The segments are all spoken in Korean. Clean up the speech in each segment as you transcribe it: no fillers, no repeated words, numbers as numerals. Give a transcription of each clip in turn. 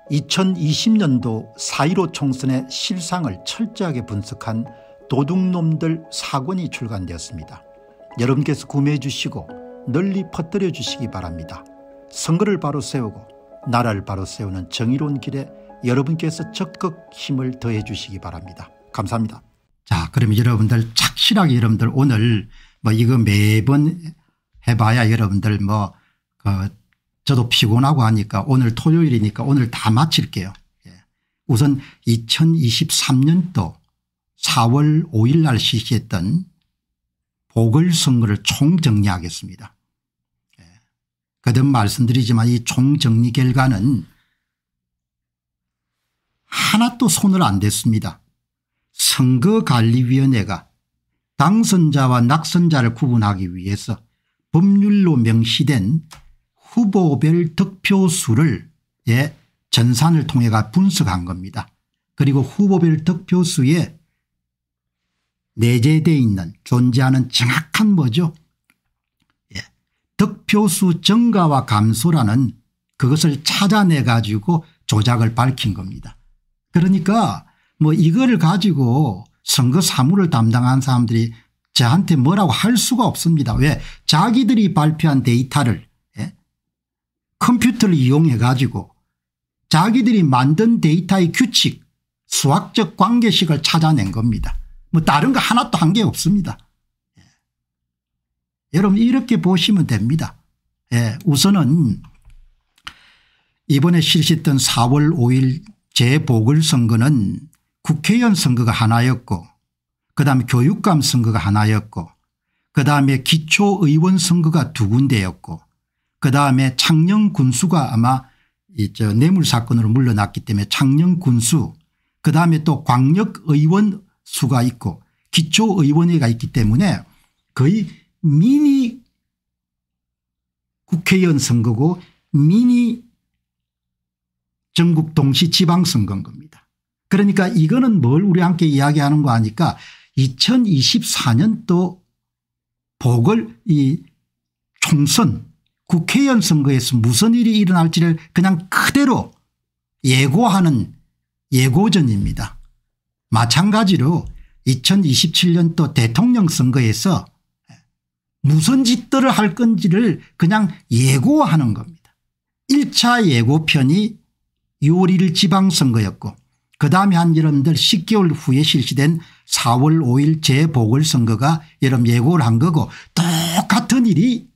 2020년도 4.15 총선의 실상을 철저하게 분석한 도둑놈들 4권이 출간되었습니다. 여러분께서 구매해 주시고 널리 퍼뜨려 주시기 바랍니다. 선거를 바로 세우고 나라를 바로 세우는 정의로운 길에 여러분께서 적극 힘을 더해 주시기 바랍니다. 감사합니다. 자, 그러면 여러분들 착실하게 여러분들 오늘 이거 매번 해봐야 여러분들 저도 피곤하고 하니까 오늘 토요일이니까 오늘 다 마칠게요. 우선 2023년도 4월 5일 날 실시했던 보궐선거를 총정리하겠습니다. 거듭 말씀드리지만 이 총정리 결과는 하나도 손을 안 댔습니다. 선거관리위원회가 당선자와 낙선자를 구분하기 위해서 법률로 명시된 후보별 득표수를 전산을 통해 분석한 겁니다. 그리고 후보별 득표수에 내재되어 있는 존재하는 정확한 득표수 증가와 감소라는 그것을 찾아내 가지고 조작을 밝힌 겁니다. 그러니까 이거를 가지고 선거 사무를 담당한 사람들이 저한테 뭐라고 할 수가 없습니다. 왜? 자기들이 발표한 데이터를 컴퓨터를 이용해 가지고 자기들이 만든 데이터의 규칙 수학적 관계식을 찾아낸 겁니다. 다른 거 하나도 한 게 없습니다. 여러분 이렇게 보시면 됩니다. 우선은 이번에 실시했던 4월 5일 재보궐선거는 국회의원 선거가 하나였고 그다음에 교육감 선거가 하나였고 그다음에 기초의원 선거가 두 군데였고 그다음에 창녕군수가 아마 뇌물사건으로 물러났기 때문에 창녕군수 그다음에 또 광역의원 수가 있고 기초의원회가 있기 때문에 거의 미니 국회의원 선거고 미니 전국 동시 지방선거인 겁니다. 그러니까 이거는 뭘 우리 함께 이야기하는 거 하니까 2024년도 총선 국회의원 선거에서 무슨 일이 일어날지를 그냥 그대로 예고하는 예고전입니다. 마찬가지로 2027년도 대통령 선거에서 무슨 짓들을 할 건지를 그냥 예고하는 겁니다. 1차 예고편이 6월 1일 지방선거였고 그다음에 여러분들 10개월 후에 실시된 4월 5일 재보궐선거가 여러분 예고를 한 거고 똑같은 일이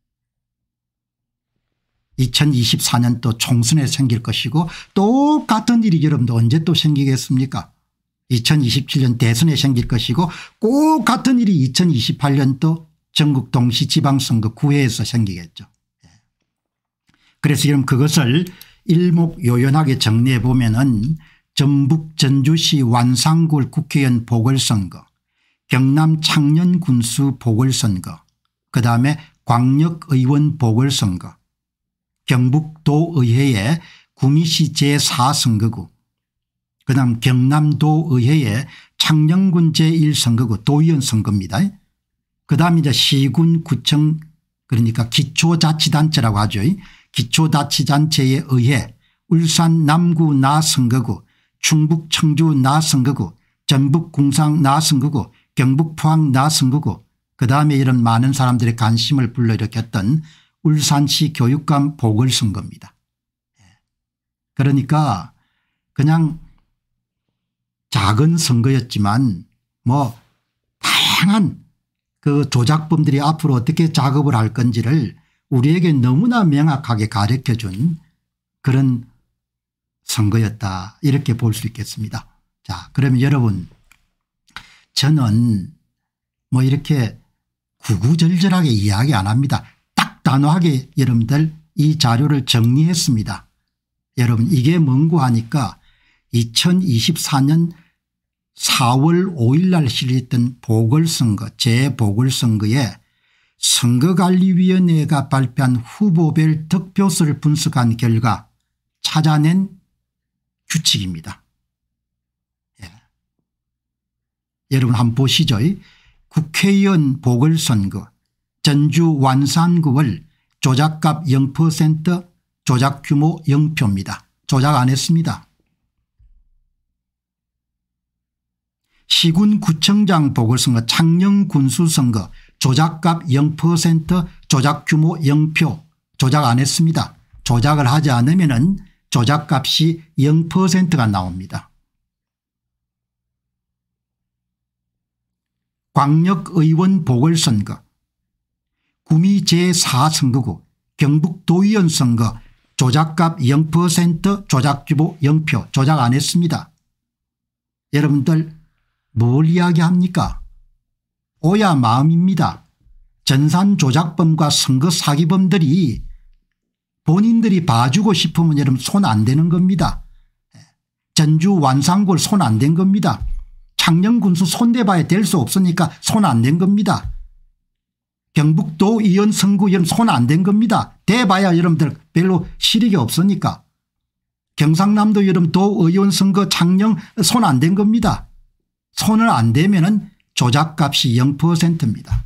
2024년도 총선에 생길 것이고 똑같은 일이 여러분들 언제 또 생기겠습니까? 2027년 대선에 생길 것이고 꼭 같은 일이 2028년도 전국 동시 지방선거 9회에서 생기겠죠. 그래서 여러분 그것을 일목요연하게 정리해 보면은 전북 전주시 완산구 국회의원 보궐선거 경남 창녕군수 보궐선거 그다음에 광역의원 보궐선거 경북도의회의 구미시 제4선거구 그다음 경남도의회의 창녕군 제1선거구 도의원 선거입니다. 그다음에 이제 시군 구청 그러니까 기초자치단체라고 하죠. 기초자치단체에 의해 울산 남구 나선거구 충북 청주 나선거구 전북 궁상 나선거구 경북 포항 나선거구 그다음에 이런 많은 사람들의 관심을 불러일으켰던 울산시 교육감 보궐선거입니다. 그러니까 그냥 작은 선거였지만 다양한 그 조작범들이 앞으로 어떻게 작업을 할 건지를 우리에게 너무나 명확하게 가르쳐준 그런 선거였다 이렇게 볼 수 있겠습니다. 자, 그러면 여러분 저는 이렇게 구구절절하게 이야기 안 합니다. 딱 단호하게 여러분들 이 자료를 정리했습니다. 여러분 이게 뭔고 하니까 2024년 4월 5일 날 실시했던 보궐선거 재보궐선거에 선거관리위원회가 발표한 후보별 득표수를 분석한 결과 찾아낸 규칙입니다. 여러분 한번 보시죠. 국회의원 보궐선거 전주 완산구를 조작값 0% 조작규모 0표입니다. 조작 안 했습니다. 시군구청장 보궐선거 창녕군수선거 조작값 0% 조작규모 0표 조작 안 했습니다. 조작을 하지 않으면 조작값이 0%가 나옵니다. 광역의원 보궐선거 구미 제4선거구 경북도의원 선거 조작값 0% 조작규모 0표 조작 안 했습니다. 여러분들 뭘 이야기합니까? 오야 마음입니다. 전산조작범과 선거사기범들이 본인들이 봐주고 싶으면 여러분 손 안 대는 겁니다. 전주 완산골 손 안 댄 겁니다. 창녕군수 손대봐야 될 수 없으니까 손 안 댄 겁니다. 경북도 의원 선거 여러분 손 안 댄 겁니다. 대봐야 여러분들 별로 실익이 없으니까. 경상남도 여러분 도의원 선거 창녕 손 안 댄 겁니다. 손을 안 대면은 조작값이 0%입니다.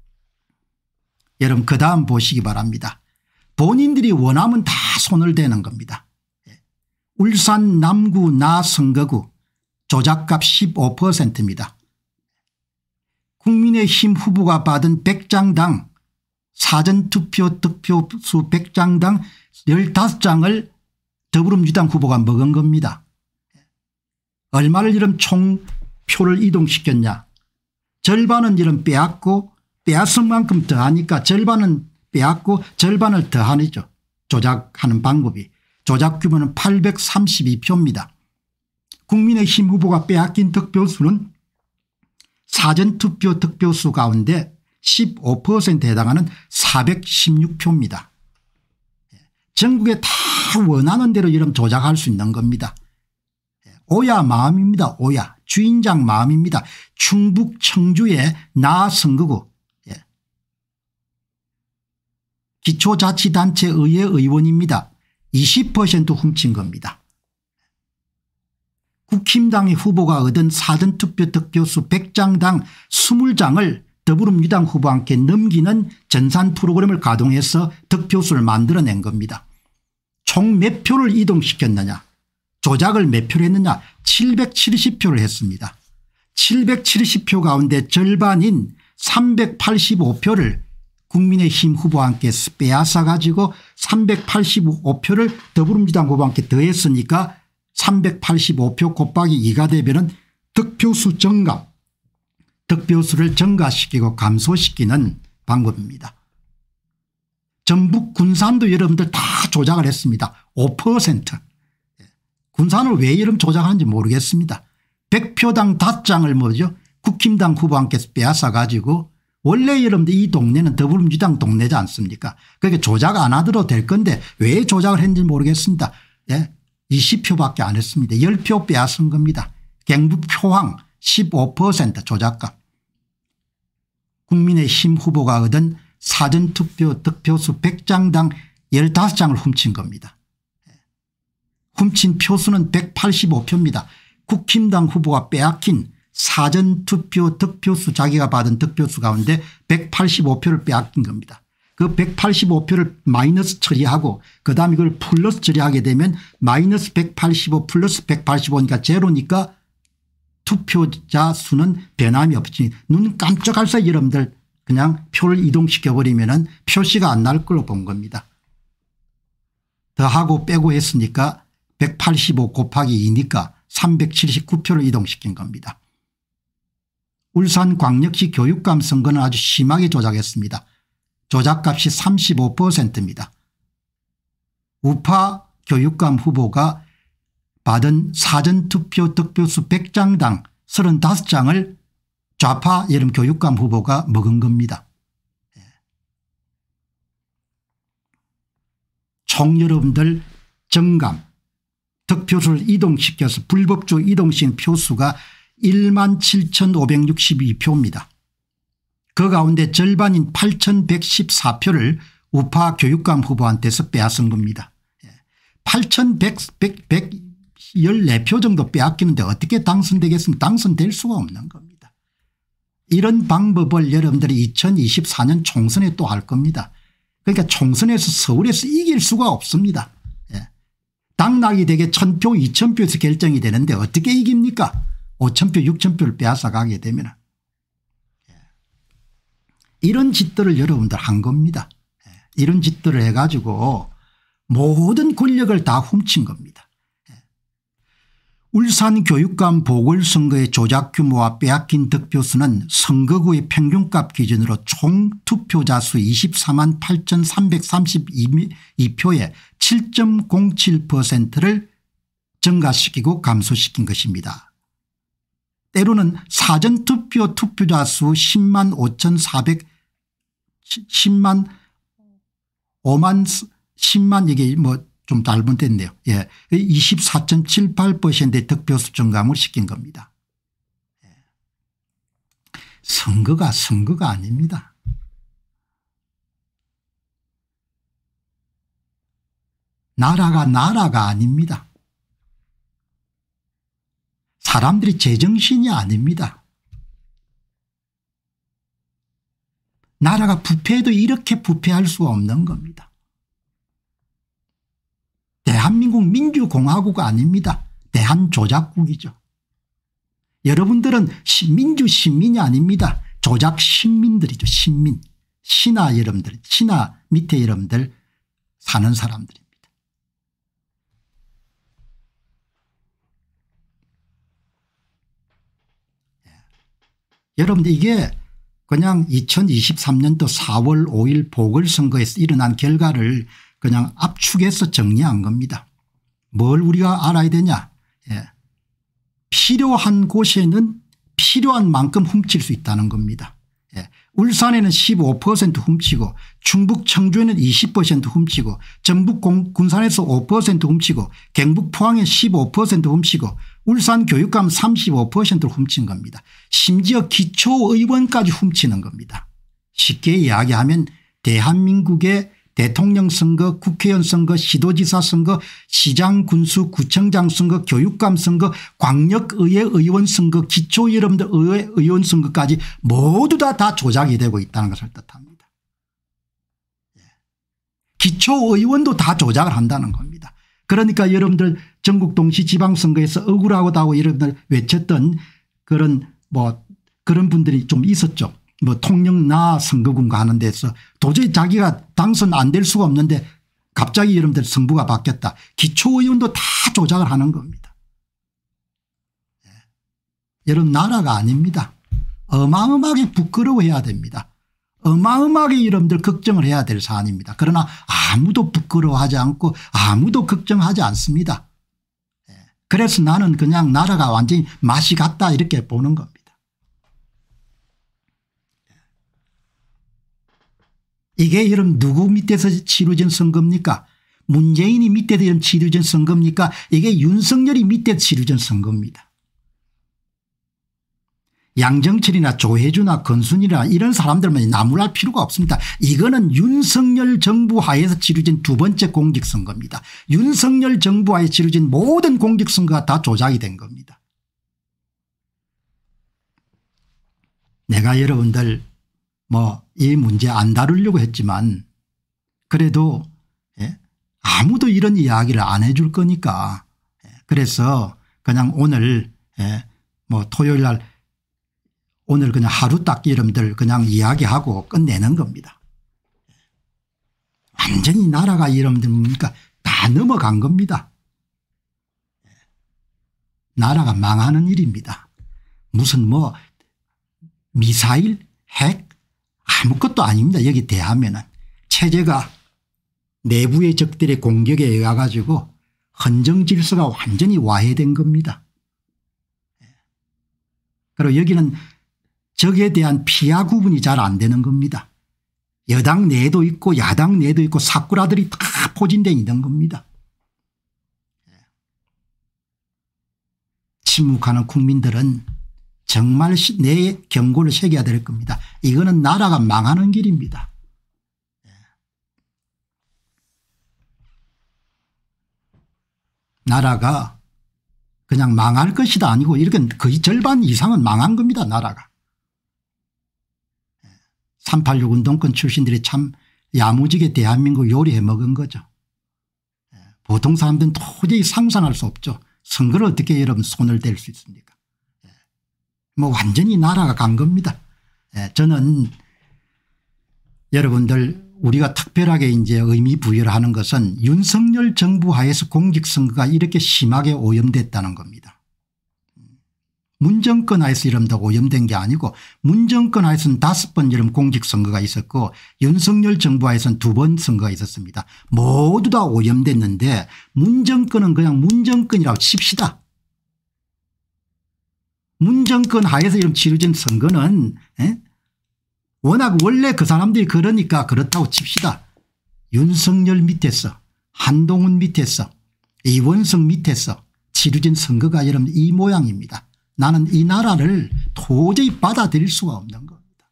여러분 그다음 보시기 바랍니다. 본인들이 원하면 다 손을 대는 겁니다. 울산 남구 나 선거구 조작값 15%입니다. 국민의힘 후보가 받은 100장당 사전투표 득표수 100장당 15장을 더불어민주당 후보가 먹은 겁니다. 얼마를 이런 총표를 이동시켰냐. 절반은 이런 빼앗고 빼앗은 만큼 더하니까 절반은 빼앗고 절반을 더하죠. 조작하는 방법이. 조작 규모는 832표입니다. 국민의힘 후보가 빼앗긴 득표수는 사전투표 득표수 가운데 15%에 해당하는 416표입니다. 전국에 다 원하는 대로 이런 조작할 수 있는 겁니다. 오야 마음입니다. 오야 주인장 마음입니다. 충북 청주의 나 선거구 기초자치단체 의회 의원입니다. 20% 훔친 겁니다. 국힘당의 후보가 얻은 사전투표 득표수 100장당 20장을 더불어민주당 후보와 함께 넘기는 전산 프로그램을 가동해서 득표수를 만들어낸 겁니다. 총 몇 표를 이동시켰느냐. 조작을 몇 표를 했느냐. 770표를 했습니다. 770표 가운데 절반인 385표를 국민의힘 후보와 함께 빼앗아 가지고 385표를 더불어민주당 후보와 함께 더했으니까 385표 곱하기 2가 되면 득표수 증가, 득표수를 증가시키고 감소시키는 방법입니다. 전북 군산도 여러분들 다 조작을 했습니다. 5%. 군산을 왜 이런 조작하는지 모르겠습니다. 100표당 5장을 뭐죠? 국힘당 후보와 함께 빼앗아 가지고 원래 여러분들 이 동네는 더불어민주당 동네지 않습니까? 그러니까 조작 안 하더라도 될 건데 왜 조작을 했는지 모르겠습니다. 20표밖에 안 했습니다. 10표 빼앗은 겁니다. 경북 표항 15% 조작값. 국민의힘 후보가 얻은 사전투표 득표수 100장당 15장을 훔친 겁니다. 훔친 표수는 185표입니다. 국힘당 후보가 빼앗긴 사전투표 득표수 자기가 받은 득표수 가운데 185표를 빼앗긴 겁니다. 그 185표를 마이너스 처리하고 그다음에 이걸 플러스 처리하게 되면 마이너스 185 플러스 185니까 제로니까 투표자 수는 변함이 없지. 눈 깜짝할 사이 여러분들 그냥 표를 이동시켜버리면 표시가 안 날 걸로 본 겁니다. 더하고 빼고 했으니까 185 곱하기 2니까 379표를 이동시킨 겁니다. 울산광역시 교육감 선거는 아주 심하게 조작했습니다. 조작값이 35%입니다. 우파 교육감 후보가 받은 사전투표 득표수 100장당 35장을 좌파 여름 교육감 후보가 먹은 겁니다. 총 여러분들 정감 득표수를 이동시켜서 불법적으로 이동시킨 표수가 17,562표입니다. 그 가운데 절반인 8,114표를 우파 교육감 후보한테서 빼앗은 겁니다. 8,114표 정도 빼앗기는데 어떻게 당선되겠습니까? 당선될 수가 없는 겁니다. 이런 방법을 여러분들이 2024년 총선에 또 할 겁니다. 그러니까 총선에서 서울에서 이길 수가 없습니다. 당락이 되게 1000표 2000표에서 결정이 되는데 어떻게 이깁니까? 5000표 6000표를 빼앗아 가게 되면. 이런 짓들을 여러분들 한 겁니다. 이런 짓들을 해가지고 모든 권력을 다 훔친 겁니다. 울산 교육감 보궐선거의 조작 규모와 빼앗긴 득표수는 선거구의 평균값 기준으로 총 투표자 수 24만 8,332표에 7.07%를 증가시키고 감소시킨 것입니다. 때로는 사전투표 투표자 수 10만 10만 이게 뭐 좀 잘못됐네요. 예. 24.78%의 득표수 증감을 시킨 겁니다. 선거가 아닙니다. 나라가 아닙니다. 사람들이 제정신이 아닙니다. 나라가 부패해도 이렇게 부패할 수 없는 겁니다. 대한민국 민주공화국 아닙니다. 대한조작국이죠. 여러분들은 민주 시민이 아닙니다. 조작 신민들이죠. 신민. 신하 여러분들, 신하 밑에 여러분들 사는 사람들입니다. 여러분들 이게 그냥 2023년도 4월 5일 보궐선거에서 일어난 결과를 그냥 압축해서 정리한 겁니다. 뭘 우리가 알아야 되냐. 필요한 곳에는 필요한 만큼 훔칠 수 있다는 겁니다. 울산에는 15% 훔치고 충북 청주에는 20% 훔치고 전북 군산에서 5% 훔치고 경북 포항에 15% 훔치고 울산 교육감 35%를 훔친 겁니다. 심지어 기초의원까지 훔치는 겁니다. 쉽게 이야기하면 대한민국의 대통령 선거, 국회의원 선거, 시도지사 선거, 시장 군수 구청장 선거, 교육감 선거, 광역의회 의원 선거, 기초 여러분들 의회 의원 선거까지 모두 다 조작이 되고 있다는 것을 뜻합니다. 기초의원도 다 조작을 한다는 겁니다. 그러니까 여러분들 전국 동시지방선거에서 억울하다고 여러분들 외쳤던 그런 분들이 좀 있었죠. 통영나 선거군가 하는 데서 도저히 자기가 당선 안 될 수가 없는데 갑자기 여러분들 정부가 바뀌었다. 기초의원도 다 조작을 하는 겁니다. 여러분 나라가 아닙니다. 어마어마하게 부끄러워해야 됩니다. 어마어마하게 여러분들 걱정을 해야 될 사안입니다. 그러나 아무도 부끄러워하지 않고 아무도 걱정하지 않습니다. 그래서 나는 그냥 나라가 완전히 맛이 갔다 이렇게 보는 겁니다. 이게 여러분 누구 밑에서 치러진 선거입니까? 문재인이 밑에서 치러진 선거입니까? 이게 윤석열이 밑에서 치러진 선거입니다. 양정철이나 조혜주나 건순이나 이런 사람들만 나무랄 필요가 없습니다. 이거는 윤석열 정부 하에서 치러진 두 번째 공직선거입니다. 윤석열 정부 하에 치러진 모든 공직선거가 다 조작이 된 겁니다. 내가 여러분들 이 문제 안 다루려고 했지만 그래도 아무도 이런 이야기를 안 해줄 거니까 그래서 그냥 오늘 토요일 날 오늘 그냥 하루 딱 여러분들 그냥 이야기하고 끝내는 겁니다. 완전히 나라가 여러분들 뭡니까 다 넘어간 겁니다. 나라가 망하는 일입니다. 무슨 미사일 핵 아무것도 아닙니다. 여기 대하면은 체제가 내부의 적들의 공격에 의해 가지고 헌정 질서가 완전히 와해된 겁니다. 그리고 여기는 적에 대한 피하 구분이 잘 안 되는 겁니다. 여당 내도 있고 야당 내도 있고 사꾸라들이 다 포진되어 있는 겁니다. 침묵하는 국민들은 정말 내 경고를 새겨야 될 겁니다. 이거는 나라가 망하는 길입니다. 나라가 그냥 망할 것이다 아니고 이렇게 거의 절반 이상은 망한 겁니다. 나라가. 386 운동권 출신들이 참 야무지게 대한민국 요리해 먹은 거죠. 보통 사람들은 도저히 상상할 수 없죠. 선거를 어떻게 여러분 손을 댈 수 있습니까? 뭐 완전히 나라가 간 겁니다. 저는 여러분들 우리가 특별하게 이제 의미 부여를 하는 것은 윤석열 정부 하에서 공직선거가 이렇게 심하게 오염됐다는 겁니다. 문정권 하에서 이런다고 오염된 게 아니고 문정권 하에서는 5번 이런 공직선거가 있었고 윤석열 정부 하에서는 2번 선거가 있었습니다. 모두 다 오염됐는데 문정권은 그냥 문정권이라고 칩시다. 문정권 하에서 이런 치러진 선거는 워낙 원래 그 사람들이 그러니까 그렇다고 칩시다. 윤석열 밑에서 한동훈 밑에서 이원석 밑에서 치러진 선거가 여러분 이 모양입니다. 나는 이 나라를 도저히 받아들일 수가 없는 겁니다.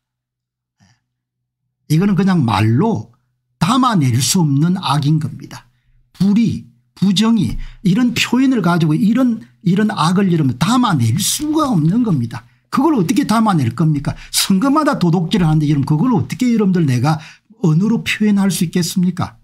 이거는 그냥 말로 담아낼 수 없는 악인 겁니다. 불의, 부정의 이런 표현을 가지고 이런 악을 여러분 담아낼 수가 없는 겁니다. 그걸 어떻게 담아낼 겁니까? 선거마다 도둑질을 하는데 여러분 그걸 어떻게 여러분들 내가 언어로 표현할 수 있겠습니까?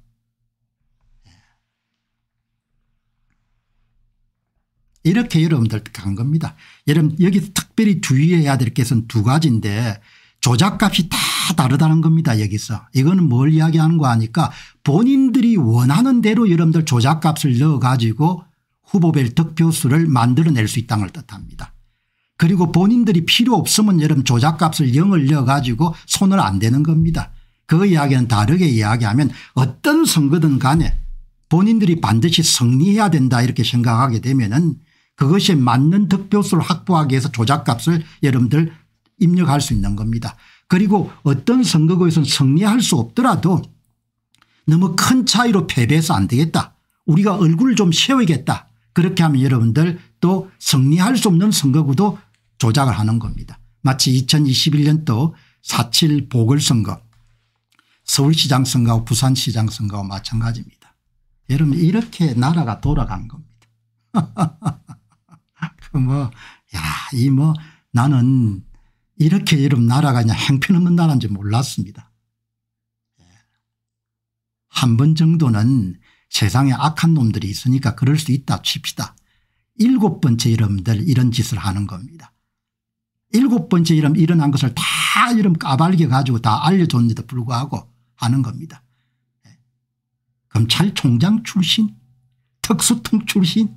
이렇게 여러분들 간 겁니다. 여러분 여기 특별히 주의해야 될 것은 2가지인데 조작값이 다 다르다는 겁니다. 여기서 이거는 뭘 이야기하는 거 아니까 본인들이 원하는 대로 여러분들 조작값을 넣어 가지고 후보별 득표수를 만들어낼 수 있다는 걸 뜻합니다. 그리고 본인들이 필요 없으면 여러분 조작값을 0을 넣어 가지고 손을 안 대는 겁니다. 그 이야기는 다르게 이야기하면 어떤 선거든 간에 본인들이 반드시 승리해야 된다 이렇게 생각하게 되면은 그것에 맞는 득표수를 확보하기 위해서 조작값을 여러분들 입력할 수 있는 겁니다. 그리고 어떤 선거구에서는 승리할 수 없더라도 너무 큰 차이로 패배해서 안 되겠다. 우리가 얼굴을 좀 세우겠다. 그렇게 하면 여러분들 또 승리할 수 없는 선거구도 조작을 하는 겁니다. 마치 2021년도 4.7 보궐선거 서울시장 선거하고 부산시장 선거하고 마찬가지입니다. 여러분 이렇게 나라가 돌아간 겁니다. 나는 이렇게 여러분 나라가 그냥 형편없는 나라인지 몰랐습니다. 한 번 정도는 세상에 악한 놈들이 있으니까 그럴 수 있다 칩시다. 7번째 여러분들 이런 짓을 하는 겁니다. 7번째 일어난 것을 다 여러분 까발려 가지고 다 알려줬는데도 불구하고 하는 겁니다. 검찰총장 출신 특수통 출신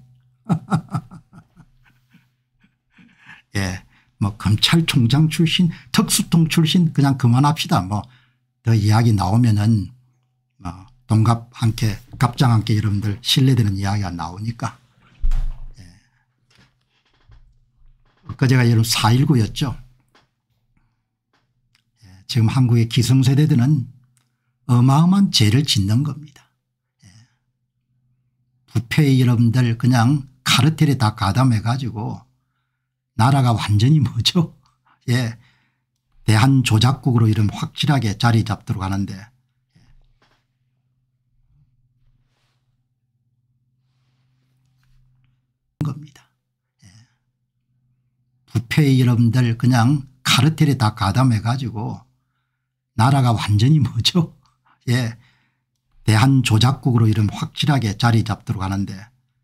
뭐 검찰총장 출신 특수통 출신 그냥 그만합시다. 뭐 더 이야기 나오면은 동갑 함께 갑장 함께 여러분들 신뢰되는 이야기가 나오니까. 그제가 여러분 4.19였죠. 지금 한국의 기성세대들은 어마어마한 죄를 짓는 겁니다. 부패의 여러분들 그냥 카르텔에 다 가담해 가지고 나라가 완전히 뭐죠. 대한조작국으로 이름 확실하게 자리 잡도록 하는데 겁니다. 부패의 여러분들 그냥 카르텔에 다 가담해 가지고 나라가 완전히 뭐죠. 대한조작국으로 이름 확실하게 자리 잡도록 하는데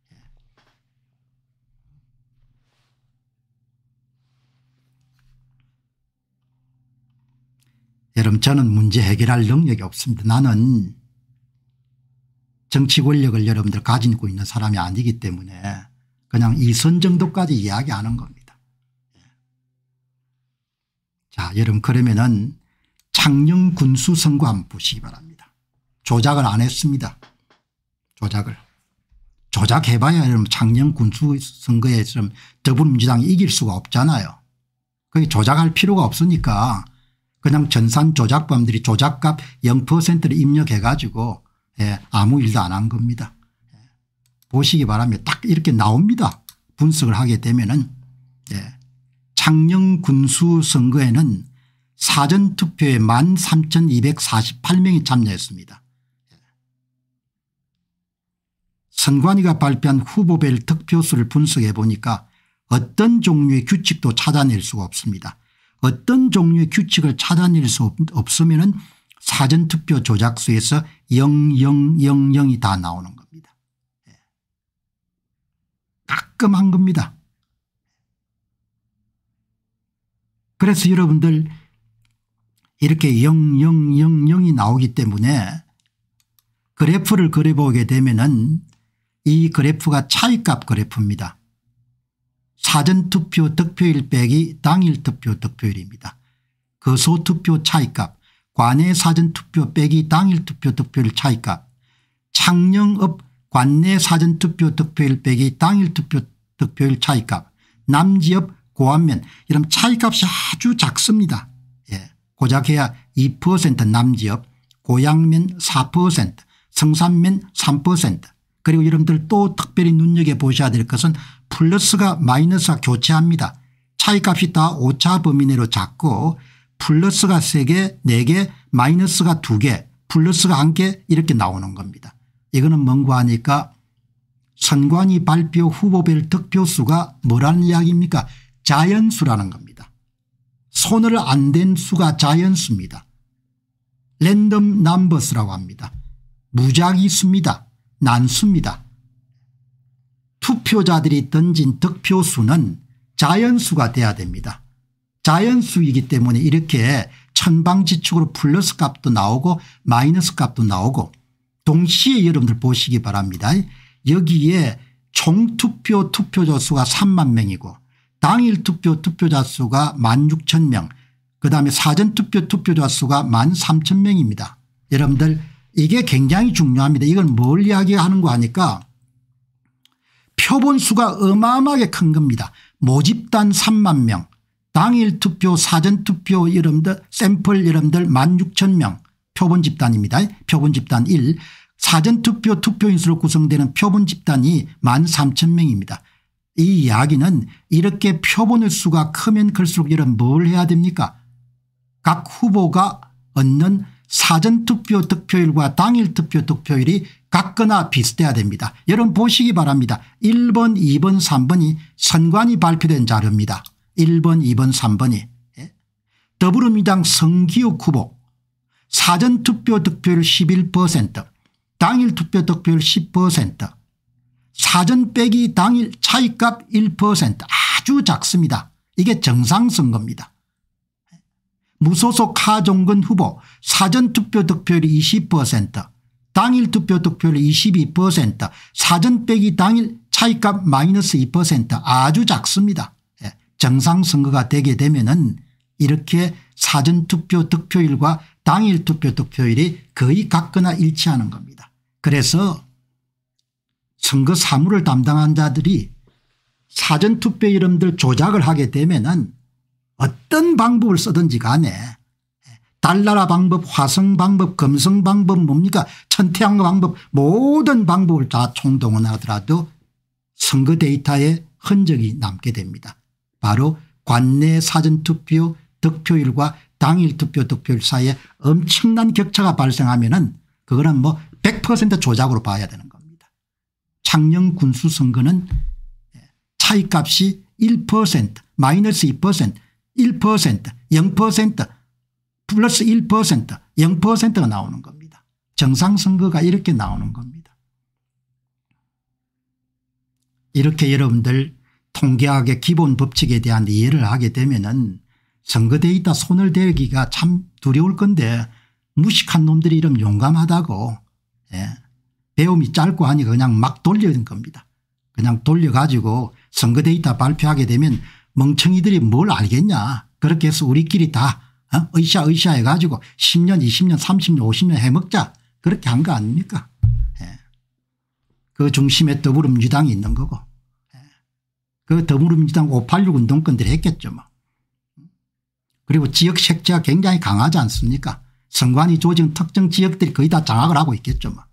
여러분 저는 문제 해결할 능력이 없습니다. 나는 정치 권력을 여러분들 가지고 있는 사람이 아니기 때문에 그냥 이 선 정도까지 이야기하는 겁니다. 자, 여러분 그러면은 창녕 군수 선거 한번 보시기 바랍니다. 조작을 안 했습니다. 조작해봐야 여러분 창녕 군수 선거에 좀 더불어민주당이 이길 수가 없잖아요. 그게 조작할 필요가 없으니까 그냥 전산 조작범들이 조작값 0%를 입력해 가지고 아무 일도 안 한 겁니다. 보시기 바랍니다. 딱 이렇게 나옵니다. 분석을 하게 되면은 창녕 군수 선거에는 사전투표에 13,248명이 참여했습니다. 선관위가 발표한 후보별 득표수를 분석해 보니까 어떤 종류의 규칙도 찾아낼 수가 없습니다. 어떤 종류의 규칙을 찾아낼 수 없으면 사전투표 조작수에서 0000이 다 나오는 겁니다. 따끔한 겁니다. 그래서 여러분들 이렇게 0, 0, 0, 0이 나오기 때문에 그래프를 그려보게 되면은 이 그래프가 차이값 그래프입니다. 사전투표 득표일 빼기 당일투표 득표일입니다. 거소투표 차이값, 관내 사전투표 빼기 당일투표 득표일 차이값, 창녕읍 관내 사전투표 득표일 빼기 당일투표 득표일 차이값, 남지읍 고안면 이런 차이값이 아주 작습니다. 예. 고작해야 2% 남지읍, 고양면 4%, 성산면 3%. 그리고 여러분들 또 특별히 눈여겨보셔야 될 것은 플러스가 마이너스가 교체합니다. 차이값이 다 오차 범위 내로 작고 플러스가 3개 4개 마이너스가 2개 플러스가 1개 이렇게 나오는 겁니다. 이거는 뭔가 하니까 선관위 발표 후보별 득표수가 뭐라는 이야기입니까? 자연수라는 겁니다. 손을 안 댄 수가 자연수입니다. 랜덤 넘버스라고 합니다. 무작위 수입니다. 난수입니다. 투표자들이 던진 득표수는 자연수가 돼야 됩니다. 자연수이기 때문에 이렇게 천방지축으로 플러스 값도 나오고 마이너스 값도 나오고 동시에 여러분들 보시기 바랍니다. 여기에 총투표 투표자 수가 3만 명이고 당일 투표 투표자 수가 16,000명 그다음에 사전투표 투표자 수가 13,000명입니다. 여러분들 이게 굉장히 중요합니다. 이건 뭘 이야기하는 거 하니까 표본 수가 어마어마하게 큰 겁니다. 모집단 3만 명 당일 투표 사전투표 여러분들 샘플 여러분들 16,000명 표본 집단입니다. 표본 집단 1 사전투표 투표인수로 구성되는 표본 집단이 13,000명입니다. 이 이야기는 이렇게 표본의 수가 크면 클수록 여러분 뭘 해야 됩니까? 각 후보가 얻는 사전투표 득표율과 당일투표 득표율이 같거나 비슷해야 됩니다. 여러분 보시기 바랍니다. 1번 2번 3번이 선관위 발표된 자료입니다. 1번 2번 3번이. 더불어민주당 성기욱 후보 사전투표 득표율 11% 당일투표 득표율 10% 사전 빼기 당일 차이값 1% 아주 작습니다. 이게 정상선거입니다. 무소속 하종근 후보 사전투표 득표율이 20% 당일투표 득표율이 22% 사전 빼기 당일 차이값 마이너스 2% 아주 작습니다. 정상선거가 되게 되면은 이렇게 사전투표 득표율과 당일투표 득표율이 거의 같거나 일치하는 겁니다. 그래서 선거 사무를 담당한 자들이 사전투표 이름들 조작을 하게 되면은 어떤 방법을 쓰든지 간에 달나라 방법 화성 방법 금성 방법 뭡니까 천태양 방법 모든 방법을 다 총동원하더라도 선거 데이터에 흔적이 남게 됩니다. 바로 관내 사전투표 득표율과 당일투표 득표율 사이에 엄청난 격차가 발생하면은 그거는 뭐 100% 조작으로 봐야 되는 겁니다. 창녕 군수 선거는 차이값이 1% 마이너스 2% 1% 0% 플러스 1% 0%가 나오는 겁니다. 정상선거가 이렇게 나오는 겁니다. 이렇게 여러분들 통계학의 기본 법칙에 대한 이해를 하게 되면은 선거 데이터 손을 대기가 참 두려울 건데 무식한 놈들이 이러면 용감하다고 배움이 짧고 하니까 그냥 막 돌리는 겁니다. 그냥 돌려가지고 선거 데이터 발표하게 되면 멍청이들이 뭘 알겠냐 그렇게 해서 우리끼리 다 으쌰으쌰 해가지고 10년 20년 30년 50년 해먹자 그렇게 한 거 아닙니까? 그 중심에 더불어민주당이 있는 거고 그 더불어민주당 586 운동권들이 했겠죠 뭐. 그리고 지역 색채가 굉장히 강하지 않습니까? 선관위 조직은 특정 지역들이 거의 다 장악을 하고 있겠죠 뭐.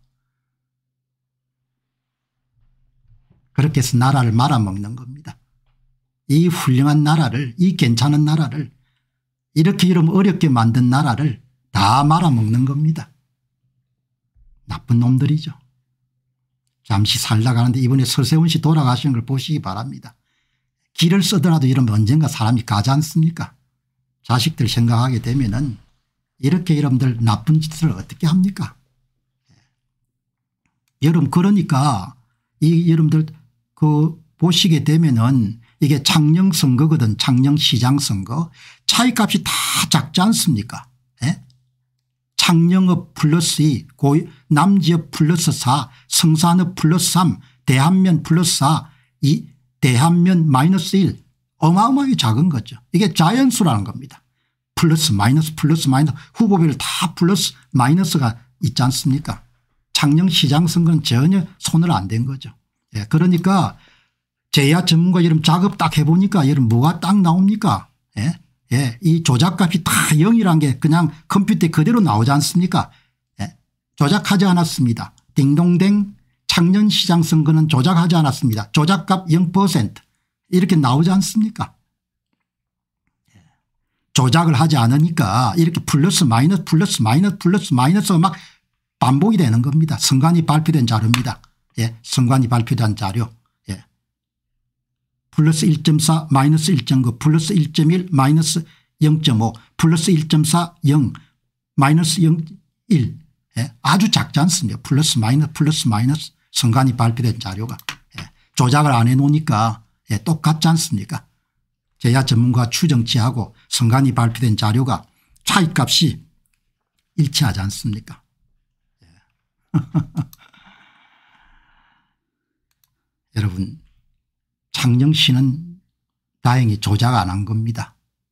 그렇게 해서 나라를 말아먹는 겁니다. 이 훌륭한 나라를 이 괜찮은 나라를 이렇게 이러면 어렵게 만든 나라를 다 말아먹는 겁니다. 나쁜 놈들이죠. 잠시 살다가 가는데 이번에 서세훈 씨 돌아가시는 걸 보시기 바랍니다. 길을 쓰더라도 이러면 언젠가 사람이 가지 않습니까? 자식들 생각하게 되면은 이렇게 여러분들 나쁜 짓을 어떻게 합니까? 여러분 그러니까 이 여러분들 그 보시게 되면은 이게 창녕 선거거든. 창녕시장 선거. 차이값이 다 작지 않습니까? 예? 창녕읍 플러스 2, 남지읍 플러스 4, 성산읍 플러스 3, 대한면 플러스 4, 대한면 마이너스 1. 어마어마하게 작은 거죠. 이게 자연수라는 겁니다. 플러스 마이너스 후보별 다 플러스 마이너스가 있지 않습니까? 창녕시장 선거는 전혀 손을 안 댄 거죠. 예, 그러니까 제야 전문가 이름 작업 딱 해보니까 이름 뭐가 딱 나옵니까? 예? 예, 이 조작값이 다 0이란 게 그냥 컴퓨터에 그대로 나오지 않습니까? 예, 조작하지 않았습니다. 딩동댕 창녕시장 선거는 조작하지 않았습니다. 조작값 0% 이렇게 나오지 않습니까? 예. 조작을 하지 않으니까 이렇게 플러스 마이너스가 막 반복이 되는 겁니다. 선관위 발표된 자료입니다. 예, 선관위 발표된 자료. 예. 플러스 1.4 마이너스 1.9 플러스 1.1 마이너스 0.5 플러스 1.4 0 마이너스 0.1 예. 아주 작지 않습니다. 플러스 마이너스 선관위 발표된 자료가. 예. 조작을 안 해놓으니까 예, 똑같지 않습니까? 제야 전문가 추정치하고 선관위 발표된 자료가 차이값이 일치하지 않습니까? 예. 여러분 창녕시는 다행히 조작 안 한 겁니다.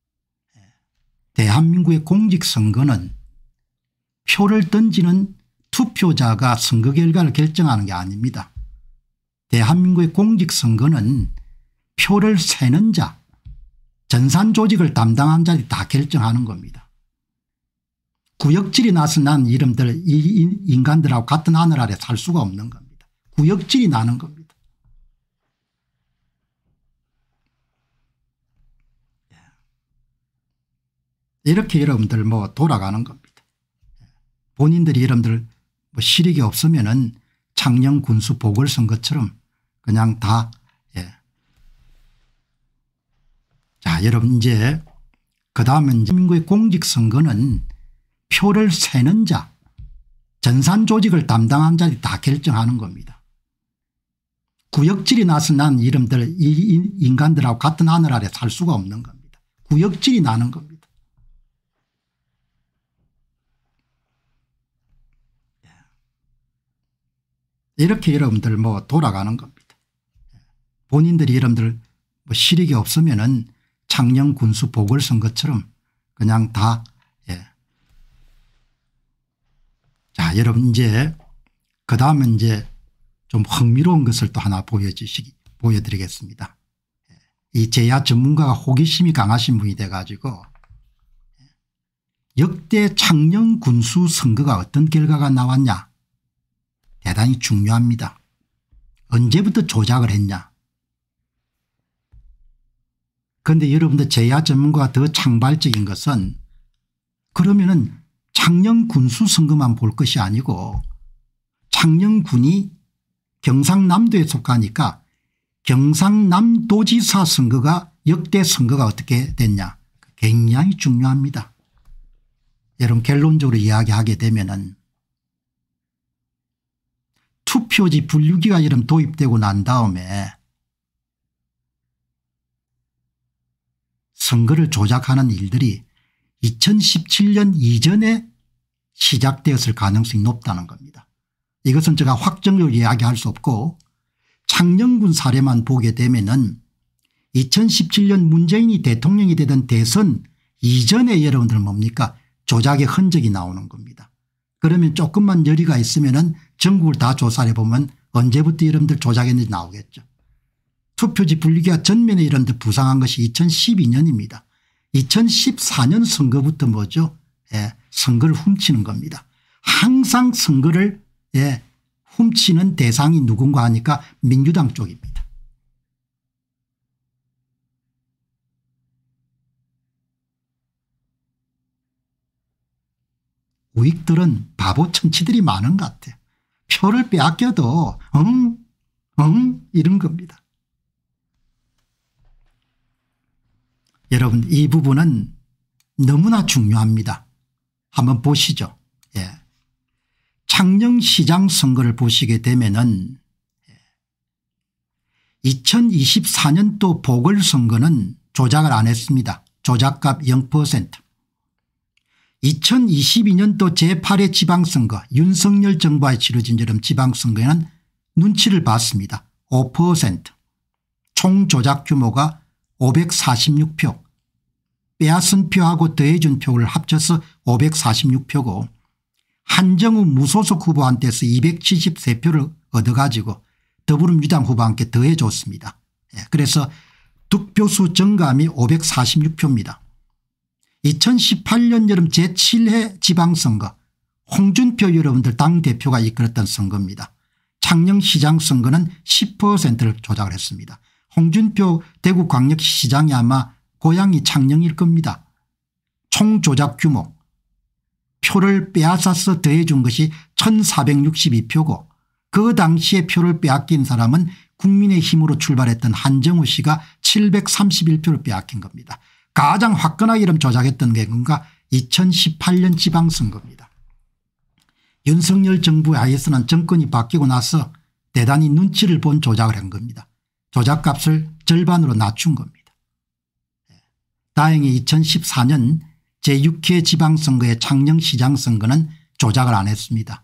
대한민국의 공직선거는 표를 던지는 투표자가 선거 결과를 결정하는 게 아닙니다. 대한민국의 공직선거는 표를 세는 자 전산 조직을 담당한 자들이 다 결정하는 겁니다. 구역질이 나서 난 이름들 이 인간들하고 같은 하늘 아래 살 수가 없는 겁니다. 구역질이 나는 겁니다. 이렇게 여러분들 뭐 돌아가는 겁니다. 본인들이 여러분들 뭐 실익이 없으면은 창녕 군수 보궐선거처럼 그냥 다 예. 자 여러분 이제 그다음에 민국의 공직선거는 표를 세는 자 전산 조직을 담당한 자들이 다 결정하는 겁니다. 구역질이 나서 난 이름들 이 인간들하고 같은 하늘 아래 살 수가 없는 겁니다. 구역질이 나는 겁니다. 이렇게 여러분들 뭐 돌아가는 겁니다. 본인들이 여러분들 뭐 실익이 없으면은 창녕 군수 보궐선거처럼 그냥 다 예. 자 여러분 이제 그다음에 이제 좀 흥미로운 것을 또 하나 보여드리겠습니다. 이 제야 전문가가 호기심이 강하신 분이 돼 가지고 역대 창녕 군수 선거가 어떤 결과가 나왔냐 대단히 중요합니다. 언제부터 조작을 했냐. 그런데 여러분들 제야 전문가가 더 창발적인 것은 그러면은 창녕 군수 선거만 볼 것이 아니고 창녕군이 경상남도에 속하니까 경상남도지사 선거가 역대 선거가 어떻게 됐냐. 굉장히 중요합니다. 여러분 결론적으로 이야기하게 되면은 투표지 분류기가 이름 도입되고 난 다음에 선거를 조작하는 일들이 2017년 이전에 시작되었을 가능성이 높다는 겁니다. 이것은 제가 확정적으로 이야기할 수 없고 창녕군 사례만 보게 되면은 2017년 문재인이 대통령이 되던 대선 이전에 여러분들 뭡니까 조작의 흔적이 나오는 겁니다. 그러면 조금만 여리가 있으면은 전국을 다 조사해 보면 언제부터 여러분들 조작했는지 나오겠죠. 투표지 분리기가 전면에 여러분들 부상한 것이 2012년입니다. 2014년 선거부터 뭐죠? 예, 선거를 훔치는 겁니다. 항상 선거를 예, 훔치는 대상이 누군가 하니까 민주당 쪽입니다. 우익들은 바보 천치들이 많은 것 같아요. 표를 빼앗겨도 이런 겁니다. 여러분 이 부분은 너무나 중요합니다. 한번 보시죠. 예. 창녕시장 선거를 보시게 되면은 2024년도 보궐선거는 조작을 안 했습니다. 조작값 0%. 2022년도 제8회 지방선거 윤석열 정부에 치러진 여름 지방선거에는 눈치를 봤습니다. 5%. 총 조작 규모가 546표. 빼앗은 표하고 더해준 표를 합쳐서 546표고 한정우 무소속 후보한테서 273표를 얻어가지고 더불어민주당 후보한테 더해줬습니다. 그래서 득표수 증감이 546표입니다. 2018년 여름 제7회 지방선거 홍준표 여러분들 당대표가 이끌었던 선거입니다. 창녕시장 선거는 10%를 조작을 했습니다. 홍준표 대구광역시장이 아마 고향이 창녕일 겁니다. 총 조작 규모 표를 빼앗아서 더해준 것이 1462표고 그 당시에 표를 빼앗긴 사람은 국민의힘으로 출발했던 한정우 씨가 731표를 빼앗긴 겁니다. 가장 화끈하게 이름 조작했던 게 뭔가 2018년 지방선거입니다. 윤석열 정부 하에서는 정권이 바뀌고 나서 대단히 눈치를 본 조작을 한 겁니다. 조작값을 절반으로 낮춘 겁니다. 다행히 2014년 제6회 지방선거의 창녕시장 선거는 조작을 안 했습니다.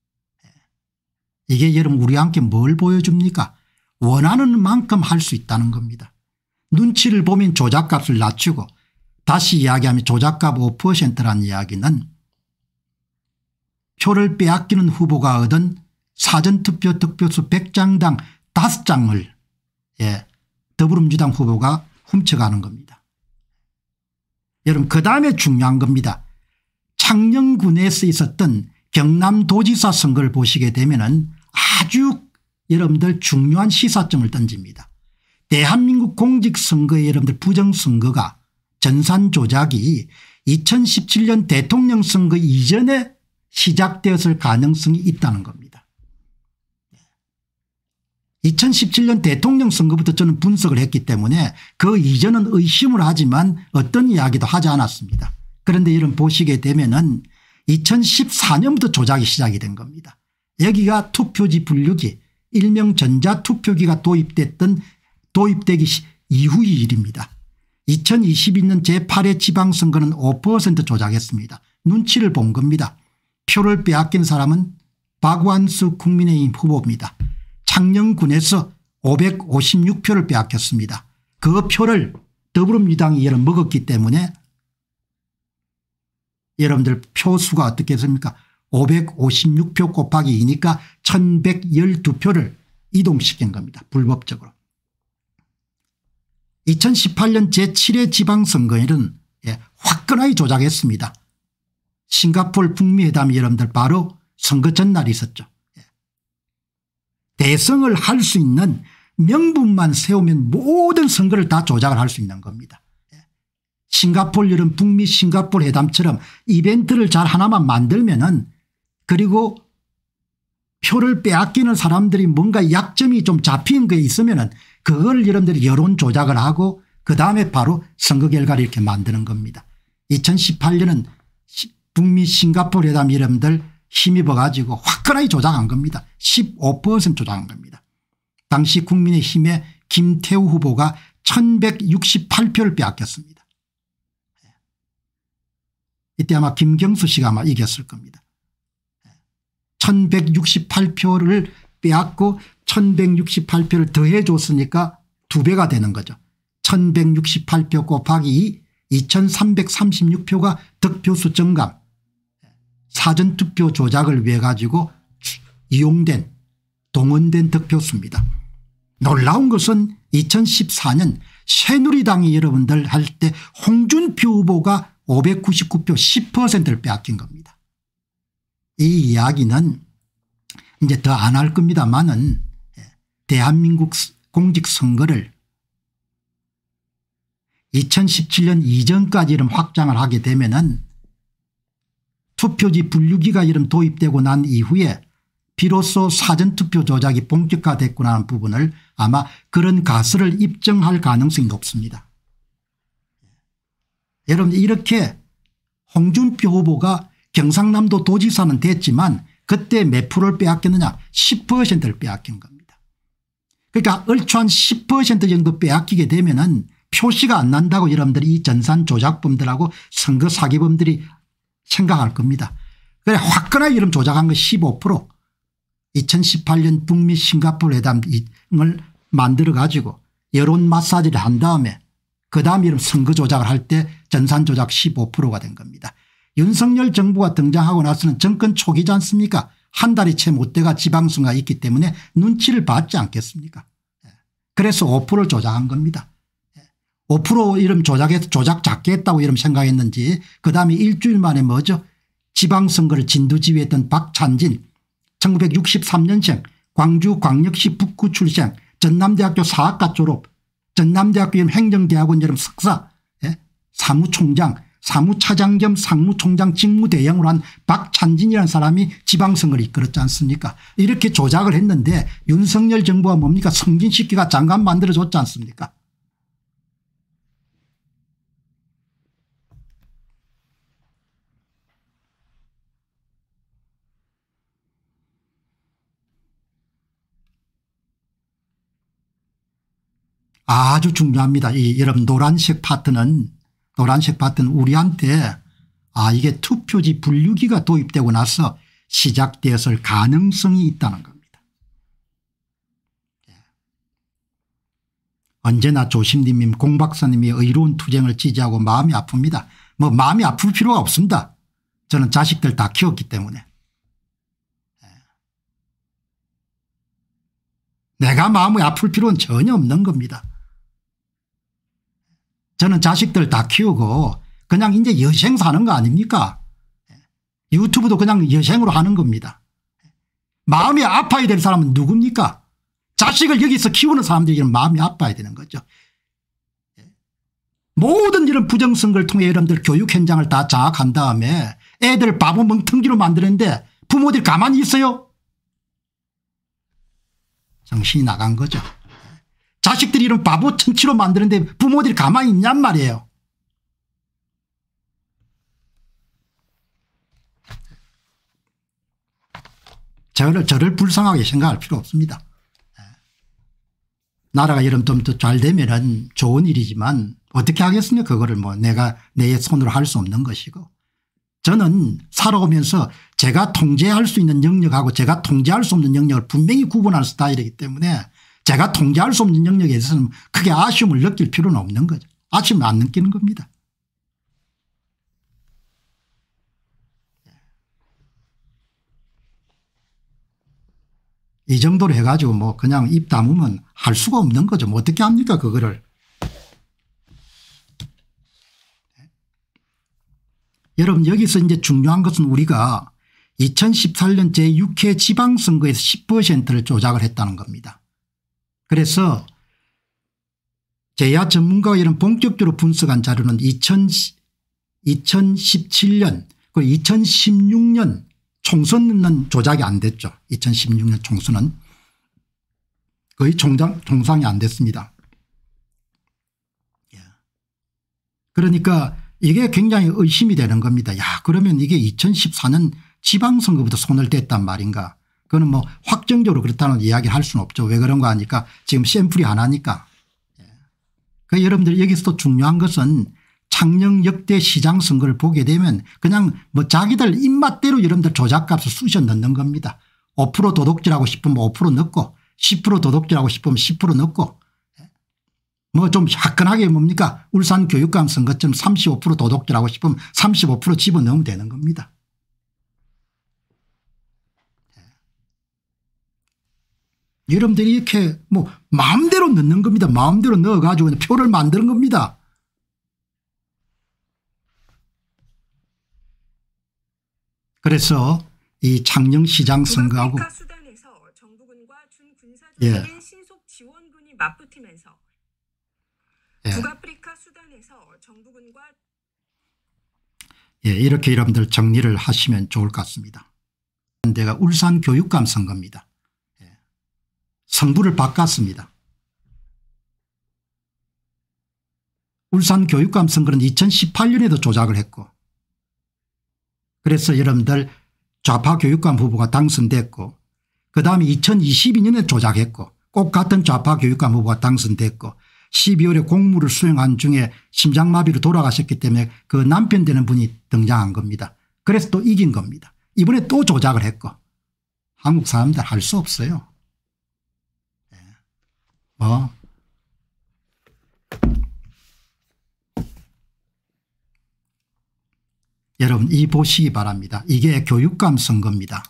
이게 여러분 우리 함께 뭘 보여줍니까? 원하는 만큼 할 수 있다는 겁니다. 눈치를 보면 조작값을 낮추고 다시 이야기하면 조작값 5%라는 이야기는 표를 빼앗기는 후보가 얻은 사전투표 득표수 100장당 5장을 더불어민주당 후보가 훔쳐가는 겁니다. 여러분 그다음에 중요한 겁니다. 창녕군에서 있었던 경남도지사 선거를 보시게 되면은 아주 여러분들 중요한 시사점을 던집니다. 대한민국 공직선거의 여러분들 부정선거가 전산 조작이 2017년 대통령 선거 이전에 시작되었을 가능성이 있다는 겁니다. 2017년 대통령 선거부터 저는 분석을 했기 때문에 그 이전은 의심을 하지만 어떤 이야기도 하지 않았습니다. 그런데 여러분 보시게 되면은 2014년부터 조작이 시작이 된 겁니다. 여기가 투표지 분류기 일명 전자투표기가 도입되기 이후의 일입니다. 2022년 제8회 지방선거는 5% 조작했습니다. 눈치를 본 겁니다. 표를 빼앗긴 사람은 박완수 국민의힘 후보입니다. 창녕군에서 556표를 빼앗겼습니다. 그 표를 더불어민주당이 먹었기 때문에 여러분들 표수가 어떻게 됐습니까? 556표 곱하기 2니까 1112표를 이동시킨 겁니다. 불법적으로. 2018년 제7회 지방선거에는 화끈하게 조작했습니다. 싱가포르 북미회담이 여러분들 바로 선거 전날이 있었죠. 대성을 할 수 있는 명분만 세우면 모든 선거를 다 조작을 할 수 있는 겁니다. 싱가포르 여름 북미 싱가포르 회담처럼 이벤트를 잘 하나만 만들면은 그리고 표를 빼앗기는 사람들이 뭔가 약점이 좀 잡힌 게 있으면은 그걸 여러분들이 여론 조작을 하고 그다음에 바로 선거 결과를 이렇게 만드는 겁니다. 2018년은 북미 싱가포르 회담 여러분들 힘입어 가지고 화끈하게 조작한 겁니다. 15% 조작한 겁니다. 당시 국민의힘의 김태우 후보가 1168표를 빼앗겼습니다. 이때 아마 김경수 씨가 아마 이겼을 겁니다. 1168표를 빼앗고 1168표를 더해 줬으니까 2배가 되는 거죠. 1168표 곱하기 2336표가 득표수 증감 사전투표 조작을 위해 가지고 이용된 동원된 득표수입니다. 놀라운 것은 2014년 새누리당이 여러분들 할 때 홍준표 후보가 599표 10%를 빼앗긴 겁니다. 이 이야기는 이제 더 안 할 겁니다만은 대한민국 공직선거를 2017년 이전까지 이런 확장을 하게 되면은 투표지 분류기가 이런 도입되고 난 이후에 비로소 사전투표 조작이 본격화됐구나 하는 부분을 아마 그런 가설을 입증할 가능성이 높습니다. 여러분 이렇게 홍준표 후보가 경상남도 도지사는 됐지만 그때 몇 프로를 빼앗겼느냐 10%를 빼앗긴 겁니다. 그러니까 얼추 한 10% 정도 빼앗기게 되면은 표시가 안 난다고 여러분들이 이 전산 조작범들하고 선거 사기범들이 생각할 겁니다. 그래 화끈하게 이름 조작한 거 15% 2018년 북미 싱가포르 회담을 만들어 가지고 여론 마사지를 한 다음에 그다음에 이런 선거 조작을 할 때 전산 조작 15%가 된 겁니다. 윤석열 정부가 등장하고 나서는 정권 초기지 않습니까? 한 달이 채 못 돼가 지방선거가 있기 때문에 눈치를 받지 않겠습니까? 그래서 5%를 조작한 겁니다. 5% 이름 조작해서 조작 작게 했다고 이름 생각했는지 그다음에 일주일 만에 뭐죠? 지방선거를 진두지휘했던 박찬진 1963년생 광주광역시 북구 출생 전남대학교 사학과 졸업 전남대학교 행정대학원 여름 석사 사무총장 사무차장 겸 상무총장 직무대행으로 한 박찬진이라는 사람이 지방선거를 이끌었지 않습니까? 이렇게 조작을 했는데 윤석열 정부가 뭡니까? 성진식기가 장관 만들어줬지 않습니까? 아주 중요합니다. 이 여러분 노란색 파트는 우리한테 이게 투표지 분류기가 도입되고 나서 시작되었을 가능성이 있다는 겁니다. 언제나 조심님님 공 박사님이 의로운 투쟁을 지지하고 마음이 아픕니다. 뭐 마음이 아플 필요가 없습니다. 저는 자식들 다 키웠기 때문에. 내가 마음이 아플 필요는 전혀 없는 겁니다. 저는 자식들 다 키우고 그냥 이제 여생 사는 거 아닙니까? 유튜브도 그냥 여생으로 하는 겁니다. 마음이 아파야 될 사람은 누굽니까? 자식을 여기서 키우는 사람들이 마음이 아파야 되는 거죠. 모든 이런 부정선거를 통해 여러분들 교육 현장을 다 장악한 다음에 애들 바보 멍텅지로 만드는데 부모들이 가만히 있어요? 정신이 나간 거죠. 자식들이 이런 바보 천치로 만드는데 부모들이 가만히 있냔 말이에요. 저를 불쌍하게 생각할 필요 없습니다. 나라가 이런 좀 더 잘 되면은 좋은 일이지만 어떻게 하겠습니까? 그거를 뭐 내가 내 손으로 할 수 없는 것이고 저는 살아오면서 제가 통제할 수 있는 영역하고 제가 통제할 수 없는 영역을 분명히 구분할 스타일이기 때문에 제가 통제할 수 없는 영역에 대해서는 크게 아쉬움을 느낄 필요는 없는 거죠. 아쉬움을 안 느끼는 겁니다. 이 정도로 해가지고 뭐 그냥 입 다무면 할 수가 없는 거죠. 뭐 어떻게 합니까 그거를. 여러분 여기서 이제 중요한 것은 우리가 2018년 제6회 지방선거에서 10%를 조작을 했다는 겁니다. 그래서 제야 전문가가 이런 본격적으로 분석한 자료는 2017년 그 2016년 총선은 조작이 안 됐죠. 2016년 총선은 거의 종상이 안 됐습니다. 그러니까 이게 굉장히 의심이 되는 겁니다. 야 그러면 이게 2014년 지방선거부터 손을 댔단 말인가. 그거는 뭐 확정적으로 그렇다는 이야기를 할 수는 없죠. 왜 그런 거 하니까 지금 샘플이 하나니까. 그러니까 여러분들 여기서 중요한 것은 창녕 역대 시장 선거를 보게 되면 그냥 뭐 자기들 입맛대로 여러분들 조작값을 쑤셔 넣는 겁니다. 5% 도둑질하고 싶으면 5% 넣고 10% 도둑질하고 싶으면 10% 넣고 뭐 좀 화끈하게 뭡니까 울산 교육감 선거처럼 35% 도둑질하고 싶으면 35% 집어넣으면 되는 겁니다. 여러분들이 이렇게 뭐 마음대로 넣는 겁니다. 마음대로 넣어가지고 표를 만드는 겁니다. 그래서 이 창녕시장 선거하고 수단에서 정부군과 준군사적인 신속 지원군이 맞붙으면서 북아프리카 수단에서 정부군과 이렇게 여러분들 정리를 하시면 좋을 것 같습니다. 데가 울산 교육감 선거입니다. 성부를 바꿨습니다. 울산 교육감 선거는 2018년에도 조작을 했고 그래서 여러분들 좌파 교육감 후보가 당선됐고 그다음에 2022년에 조작했고 꼭 같은 좌파 교육감 후보가 당선됐고 12월에 공무를 수행한 중에 심장마비로 돌아가셨기 때문에 그 남편 되는 분이 등장한 겁니다. 그래서 또 이긴 겁니다. 이번에 또 조작을 했고 한국 사람들 할 수 없어요. 여러분 이 보시기 바랍니다. 이게 교육감 선거입니다.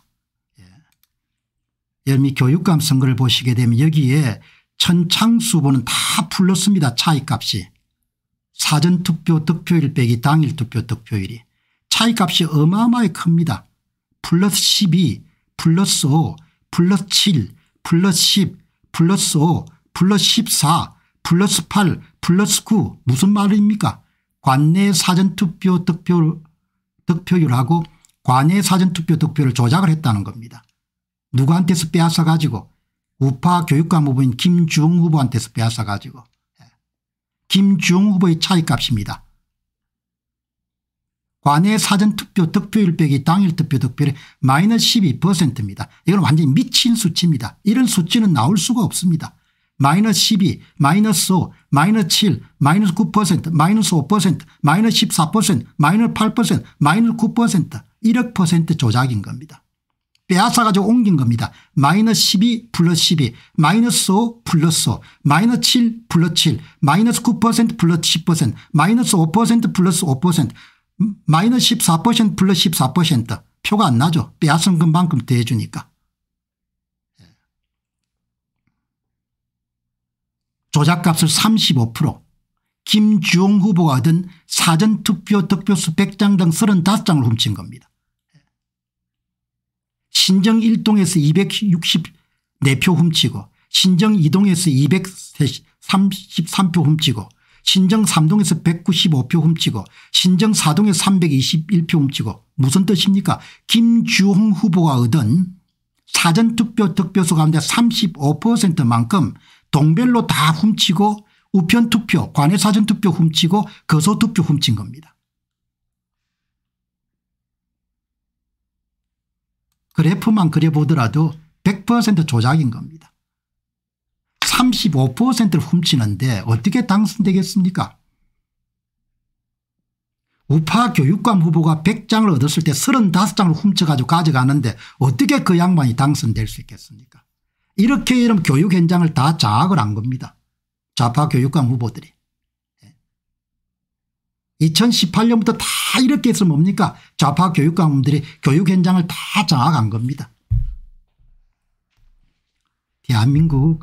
여러분 이 교육감 선거를 보시게 되면 여기에 천창수 후보는 다 플러스입니다. 차이값이. 사전투표 득표일 빼기 당일 투표 득표일이. 차이값이 어마어마하게 큽니다. 플러스 12 플러스 5 플러스 7 플러스 10 플러스 5 플러스 14 플러스 8 플러스 9 무슨 말입니까? 관내 사전투표 득표율하고 관내 사전투표 득표를 조작을 했다는 겁니다. 누구한테서 빼앗아 가지고 우파 교육감 후보인 김주홍 후보한테서 빼앗아 가지고 김주홍 후보의 차이값입니다. 관내 사전투표 득표율 빼기 당일 투표 득표율이 마이너스 12%입니다. 이건 완전히 미친 수치입니다. 이런 수치는 나올 수가 없습니다. 마이너스 12, 마이너스 5, 마이너스 7, 마이너스 9%, 마이너스 5%, 마이너스 14%, 마이너스 8%, 마이너스 9% 1억 % 조작인 겁니다. 빼앗아 가지고 옮긴 겁니다. 마이너스 12 플러스 12 마이너스 5 플러스 5 마이너스 7 플러스 7 마이너스 9% 플러스 10% 마이너스 5% 플러스 5% 마이너스 14% 플러스 14% 표가 안 나죠. 빼앗은 것만큼 더해주니까. 조작값을 35% 김주홍 후보가 얻은 사전투표 득표수 100장 등 35장을 훔친 겁니다. 신정 1동에서 264표 훔치고 신정 2동에서 233표 훔치고 신정 3동에서 195표 훔치고 신정 4동에서 321표 훔치고 무슨 뜻입니까? 김주홍 후보가 얻은 사전투표 득표수 가운데 35%만큼 동별로 다 훔치고 우편투표 관내 사전투표 훔치고 거소투표 훔친 겁니다. 그래프만 그려보더라도 100% 조작인 겁니다. 35%를 훔치는데 어떻게 당선되겠습니까? 우파 교육감 후보가 100장을 얻었을 때 35장을 훔쳐가지고 가져가는데 어떻게 그 양반이 당선될 수 있겠습니까? 이렇게 이런 교육 현장을 다 장악을 한 겁니다. 좌파 교육감 후보들이. 2018년부터 다 이렇게 해서 뭡니까? 좌파 교육감들이 교육 현장을 다 장악한 겁니다. 대한민국.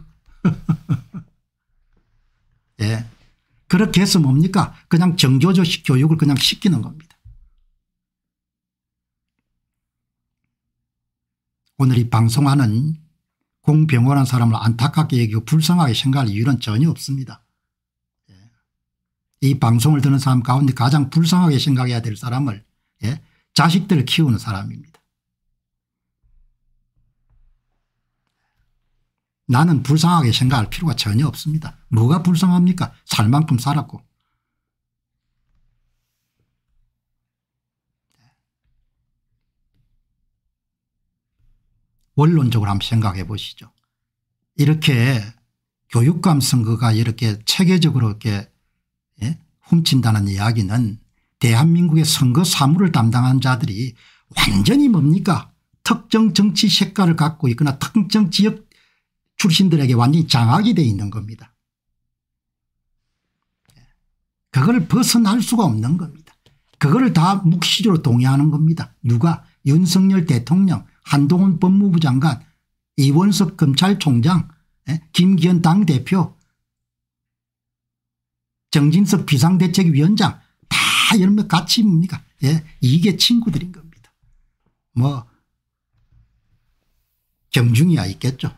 예. 그렇게 해서 뭡니까? 그냥 정교조식 교육을 그냥 시키는 겁니다. 오늘 이 방송하는 공병호라는 사람을 안타깝게 여기고 불쌍하게 생각할 이유는 전혀 없습니다. 이 방송을 듣는 사람 가운데 가장 불쌍하게 생각해야 될 사람을 자식들을 키우는 사람입니다. 나는 불쌍하게 생각할 필요가 전혀 없습니다. 뭐가 불쌍합니까? 살 만큼 살았고. 원론적으로 한번 생각해 보시죠. 이렇게 교육감 선거가 이렇게 체계적으로 이렇게 훔친다는 이야기는 대한민국의 선거 사무를 담당한 자들이 완전히 뭡니까? 특정 정치 색깔을 갖고 있거나 특정 지역 출신들에게 완전히 장악이 되어 있는 겁니다. 그걸 벗어날 수가 없는 겁니다. 그걸 다 묵시적으로 동의하는 겁니다. 누가? 윤석열 대통령, 한동훈 법무부 장관, 이원석 검찰총장, 김기현 당대표, 정진석 비상대책위원장 다 이런 것 같이 뭡니까? 이게 친구들인 겁니다. 뭐 경중이야 있겠죠.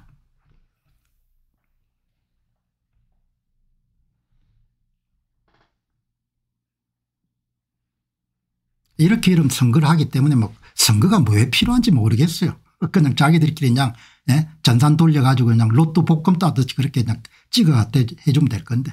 이렇게 이런 선거를 하기 때문에 뭐 선거가 왜 필요한지 모르겠어요. 그냥 자기들끼리 그냥 전산 돌려가지고 그냥 로또 복권 따듯이 그렇게 그냥 찍어 해주면 될 건데.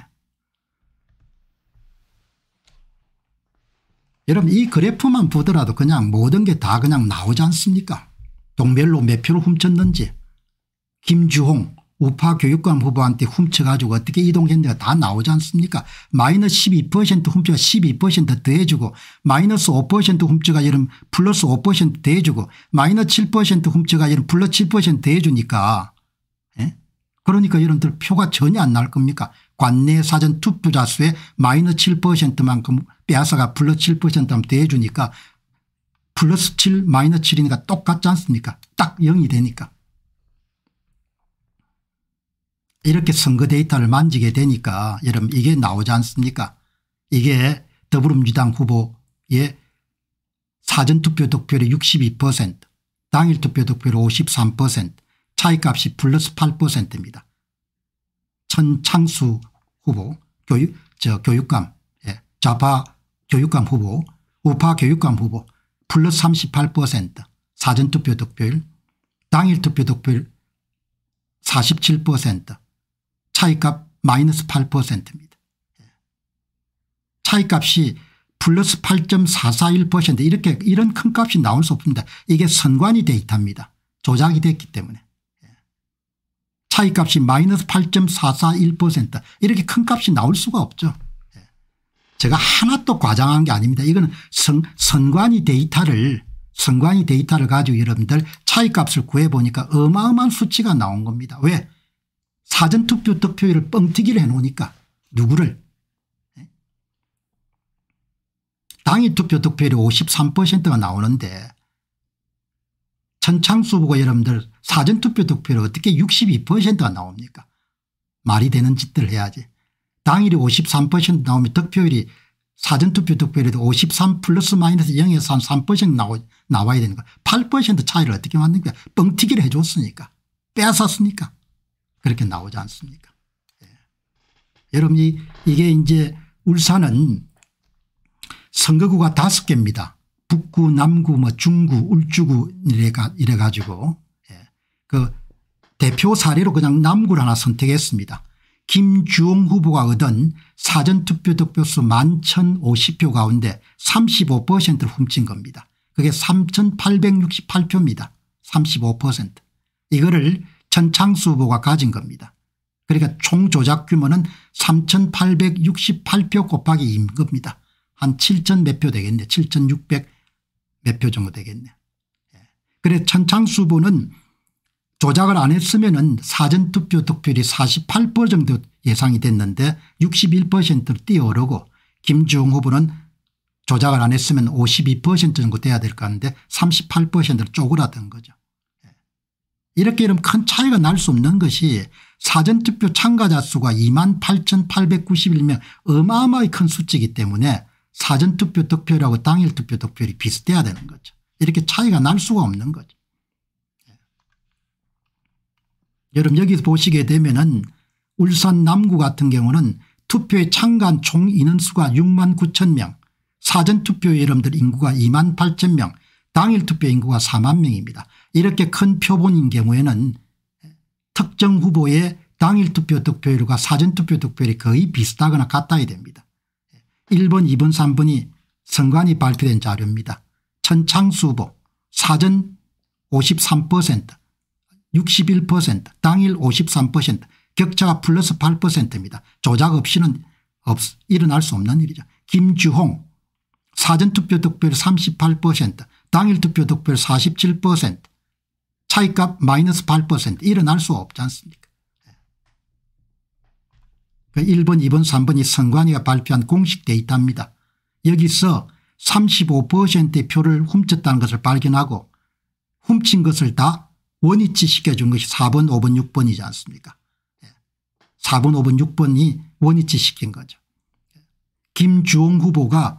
여러분 이 그래프만 보더라도 그냥 모든 게 다 그냥 나오지 않습니까? 동별로 몇 표를 훔쳤는지 김주홍 우파 교육감 후보한테 훔쳐가지고 어떻게 이동했는가 다 나오지 않습니까? 마이너스 12% 훔쳐가 12% 더해주고 마이너스 5% 훔쳐가 이런 플러스 5% 더해주고 마이너스 7% 훔쳐가 이런 플러스 7% 더해주니까 예? 그러니까 여러분들 표가 전혀 안 나올 겁니까? 관내 사전 투표자 수의 마이너스 7%만큼 빼앗아가 플러스 7%만 더해주니까 플러스 7 마이너스 7이니까 똑같지 않습니까? 딱 0이 되니까. 이렇게 선거 데이터를 만지게 되니까 여러분 이게 나오지 않습니까? 이게 더불어민주당 후보의 사전투표 득표율이 62% 당일투표 득표율 53% 차이값이 플러스 8%입니다. 천창수 후보 교육감 좌파 교육감 후보 우파 교육감 후보 플러스 38% 사전투표 득표율 당일투표 득표율 47% 차이값 마이너스 8%입니다. 차이값이 플러스 8.441% 이렇게 이런 큰 값이 나올 수 없습니다. 이게 선관위 데이터입니다. 조작이 됐기 때문에. 차이값이 마이너스 8.441% 이렇게 큰 값이 나올 수가 없죠. 제가 하나도 과장한 게 아닙니다. 이거는 선관위 데이터를 가지고 여러분들 차이값을 구해보니까 어마어마한 수치가 나온 겁니다. 왜? 사전투표 득표율을 뻥튀기를 해놓으니까 누구를 당일투표 득표율이 53%가 나오는데 천창수 후보가 여러분들 사전투표 득표율이 어떻게 62%가 나옵니까? 말이 되는 짓들을 해야지. 당일이 53% 나오면 득표율이 사전투표 득표율이 53 플러스 마이너스 0에서 한 3% 나와야 되는 거야. 8% 차이를 어떻게 만든 거야. 뻥튀기를 해줬으니까 빼앗았으니까 그렇게 나오지 않습니까? 예. 여러분 이게 이제 울산은 선거구가 5개입니다. 북구 남구 뭐 중구 울주구 이래 가지고 예. 그 대표 사례로 그냥 남구를 하나 선택했습니다. 김주홍 후보가 얻은 사전투표 득표수 11,050표 가운데 35%를 훔친 겁니다. 그게 3,868표입니다. 35%. 이거를 천창수 후보가 가진 겁니다. 그러니까 총 조작 규모는 3,868표 곱하기 2인 겁니다. 한 7,000 몇 표 되겠네. 7,600 몇 표 정도 되겠네. 그래서 천창수 후보는 조작을 안 했으면은 사전투표 득표율이 48% 정도 예상이 됐는데 61%로 뛰어오르고 김주홍 후보는 조작을 안 했으면 52% 정도 돼야 될 거 같은데 38%로 쪼그라든 거죠. 이렇게 이러면 큰 차이가 날 수 없는 것이 사전투표 참가자 수가 28,891명 어마어마하게 큰 수치이기 때문에 사전투표 득표율하고 당일투표 득표율이 비슷해야 되는 거죠. 이렇게 차이가 날 수가 없는 거죠. 여러분 여기서 보시게 되면은 울산 남구 같은 경우는 투표에 참가한 총 인원수가 69,000명 사전투표 여러분들 인구가 28,000명 당일투표 인구가 4만 명입니다. 이렇게 큰 표본인 경우에는 특정 후보의 당일투표 득표율과 사전투표 득표율이 거의 비슷하거나 같아야 됩니다. 1번 2번 3번이 선관위 발표된 자료입니다. 천창수 후보 사전 53% 61% 당일 53% 격차가 플러스 8%입니다. 조작 없이는 일어날 수 없는 일이죠. 김주홍 사전투표 득표율 38% 당일투표 득표율 47% 차이값 마이너스 8% 일어날 수 없지 않습니까? 1번 2번 3번이 선관위가 발표한 공식 데이터입니다. 여기서 35%의 표를 훔쳤다는 것을 발견하고 훔친 것을 다 원위치 시켜준 것이 4번 5번 6번이지 않습니까? 4번 5번 6번이 원위치 시킨 거죠. 김주홍 후보가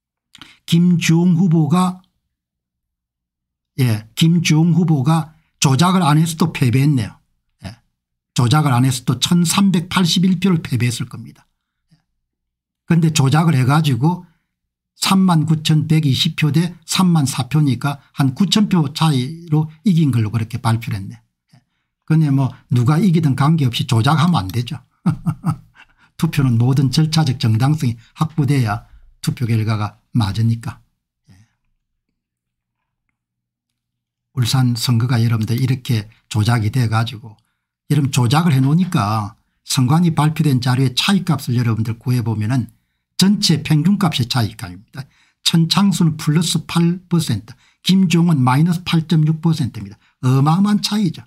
조작을 안 해서도 패배했네요. 조작을 안 해서도 1381표를 패배했을 겁니다. 그런데 조작을 해가지고 39,120표 대 30,004표니까 한 9,000표 차이로 이긴 걸로 그렇게 발표를 했네. 그런데 뭐 누가 이기든 관계없이 조작하면 안 되죠. 투표는 모든 절차적 정당성이 확보돼야 투표 결과가 맞으니까. 울산 선거가 여러분들 이렇게 조작이 돼 가지고 이런 조작을 해놓으니까 선관위 발표된 자료의 차이값을 여러분들 구해보면 전체 평균값의 차이값입니다. 천창수는 플러스 8%, 김종은 마이너스 8.6%입니다. 어마어마한 차이죠.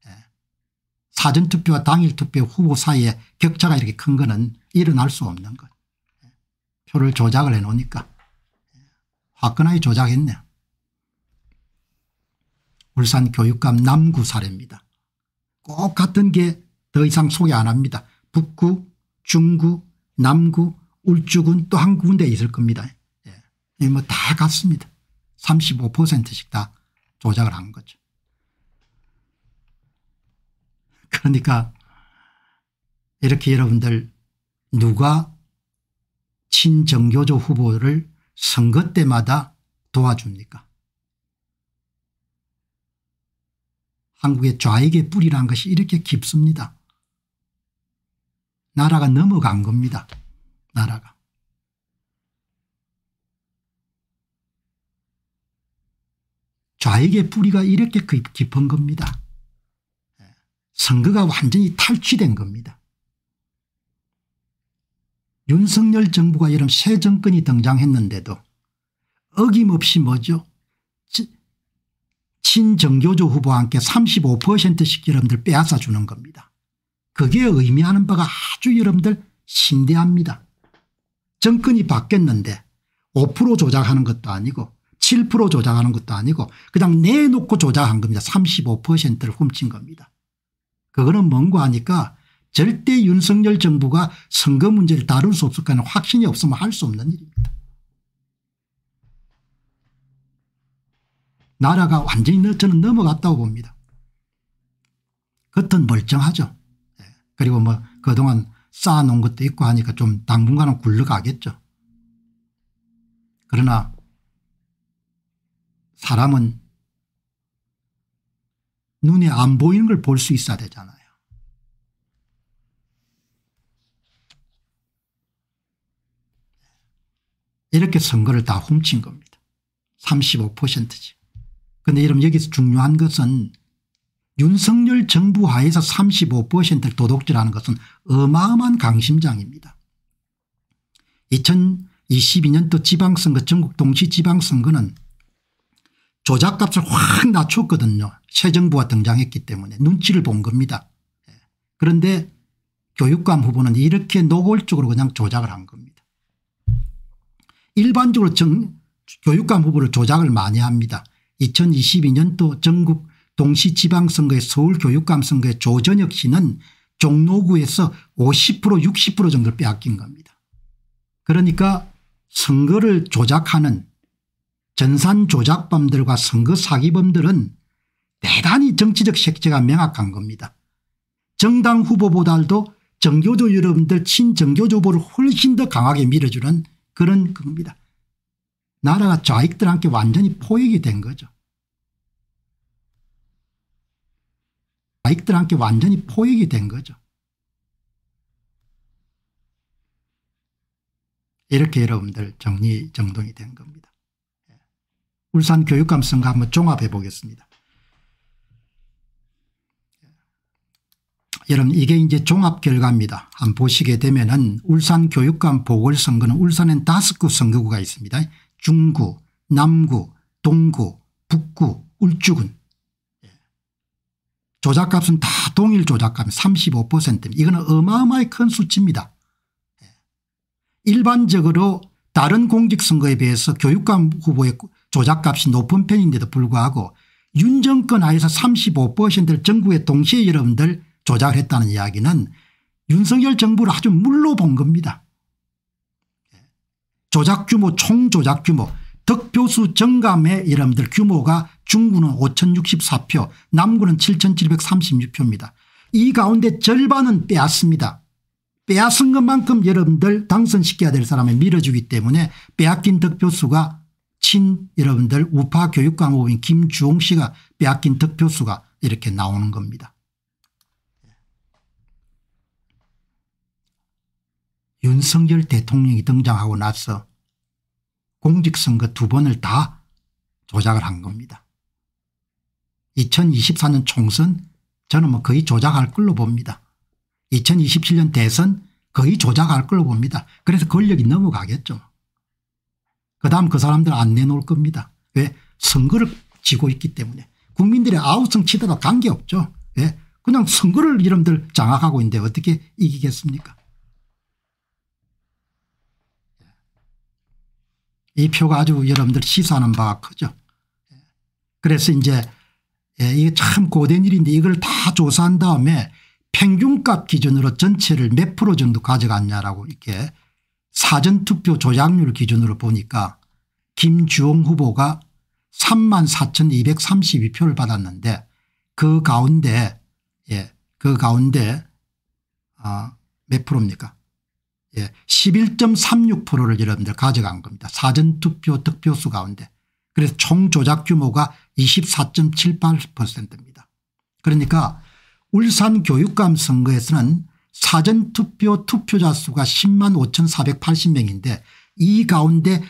사전투표와 당일투표 후보 사이에 격차가 이렇게 큰 거는 일어날 수 없는 것. 표를 조작을 해놓으니까 화끈하게 조작했네요. 울산 교육감 남구 사례입니다. 꼭 같은 게 더 이상 소개 안 합니다. 북구, 중구, 남구, 울주군 또 한 군데 있을 겁니다. 뭐 다 같습니다. 35%씩 다 조작을 한 거죠. 그러니까 이렇게 여러분들 누가 친정교조 후보를 선거 때마다 도와줍니까? 한국의 좌익의 뿌리라는 것이 이렇게 깊습니다. 나라가 넘어간 겁니다. 나라가. 좌익의 뿌리가 이렇게 깊은 겁니다. 선거가 완전히 탈취된 겁니다. 윤석열 정부가 이런 새 정권이 등장했는데도 어김없이 뭐죠? 친정교조 후보와 함께 35%씩 여러분들 빼앗아 주는 겁니다. 그게 의미하는 바가 아주 여러분들 심대합니다. 정권이 바뀌었는데 5% 조작하는 것도 아니고 7% 조작하는 것도 아니고 그냥 내놓고 조작한 겁니다. 35%를 훔친 겁니다. 그거는 뭔가 하니까 절대 윤석열 정부가 선거 문제를 다룰 수 없을 거는 확신이 없으면 할 수 없는 일입니다. 나라가 완전히 저는 넘어갔다고 봅니다. 겉은 멀쩡하죠. 그리고 뭐 그동안 쌓아놓은 것도 있고 하니까 좀 당분간은 굴러가겠죠. 그러나 사람은 눈에 안 보이는 걸 볼 수 있어야 되잖아요. 이렇게 선거를 다 훔친 겁니다. 35%지. 그런데 여러분 여기서 중요한 것은 윤석열 정부 하에서 35%를 도둑질하는 것은 어마어마한 강심장입니다. 2022년도 지방선거 전국 동시지방선거는 조작값을 확 낮췄거든요. 새 정부가 등장했기 때문에 눈치를 본 겁니다. 그런데 교육감 후보는 이렇게 노골적으로 그냥 조작을 한 겁니다. 일반적으로 교육감 후보를 조작을 많이 합니다. 2022년도 전국 동시지방선거의 서울교육감 선거의 조전혁 씨는 종로구에서 50% 60% 정도를 빼앗긴 겁니다. 그러니까 선거를 조작하는 전산 조작범들과 선거 사기범들은 대단히 정치적 색채가 명확한 겁니다. 정당 후보보다도 정교조 여러분들 친정교조 후보를 훨씬 더 강하게 밀어주는 그런 겁니다. 나라가 좌익들한테 완전히 포획이 된 거죠. 좌익들한테 완전히 포획이 된 거죠. 이렇게 여러분들 정리정돈이 된 겁니다. 울산 교육감 선거 한번 종합해 보겠습니다. 여러분 이게 이제 종합 결과입니다. 한번 보시게 되면은 울산 교육감 보궐선거는 울산엔 5구 선거구가 있습니다. 중구, 남구, 동구, 북구, 울주군. 조작값은 다 동일 조작값 35%입니다. 이거는 어마어마하게 큰 수치입니다. 일반적으로 다른 공직선거에 비해서 교육감 후보의 조작값이 높은 편인데도 불구하고 윤 정권 하에서 35%를 전국에 동시에 여러분들 조작을 했다는 이야기는 윤석열 정부를 아주 물로 본 겁니다. 조작 규모 총 조작 규모 득표수 정감의 여러분들 규모가 중구는 5064표 남구는 7736표입니다. 이 가운데 절반은 빼앗습니다. 빼앗은 것만큼 여러분들 당선시켜야 될 사람을 밀어주기 때문에 빼앗긴 득표수가 여러분들 우파 교육감 후보인 김주홍 씨가 빼앗긴 득표수가 이렇게 나오는 겁니다. 윤석열 대통령이 등장하고 나서 공직선거 2번을 다 조작을 한 겁니다. 2024년 총선 저는 뭐 거의 조작할 걸로 봅니다. 2027년 대선 거의 조작할 걸로 봅니다. 그래서 권력이 넘어가겠죠. 그다음 그 사람들 안 내놓을 겁니다. 왜? 선거를 지고 있기 때문에. 국민들의 아우성 치더라도 관계없죠. 왜? 그냥 선거를 여러분들 장악하고 있는데 어떻게 이기겠습니까? 이 표가 아주 여러분들 시사하는 바가 크죠. 그래서 이제 이게 참 고된 일인데 이걸 다 조사한 다음에 평균값 기준으로 전체를 몇 프로 정도 가져갔냐라고 이렇게 사전투표 조작률 기준으로 보니까 김주홍 후보가 34,232표를 받았는데 그 가운데 몇 프로입니까? 11.36%를 여러분들 가져간 겁니다. 사전투표 득표수 가운데. 그래서 총 조작 규모가 24.78%입니다. 그러니까 울산 교육감 선거에서는 사전투표 투표자 수가 10만 5,480명인데 이 가운데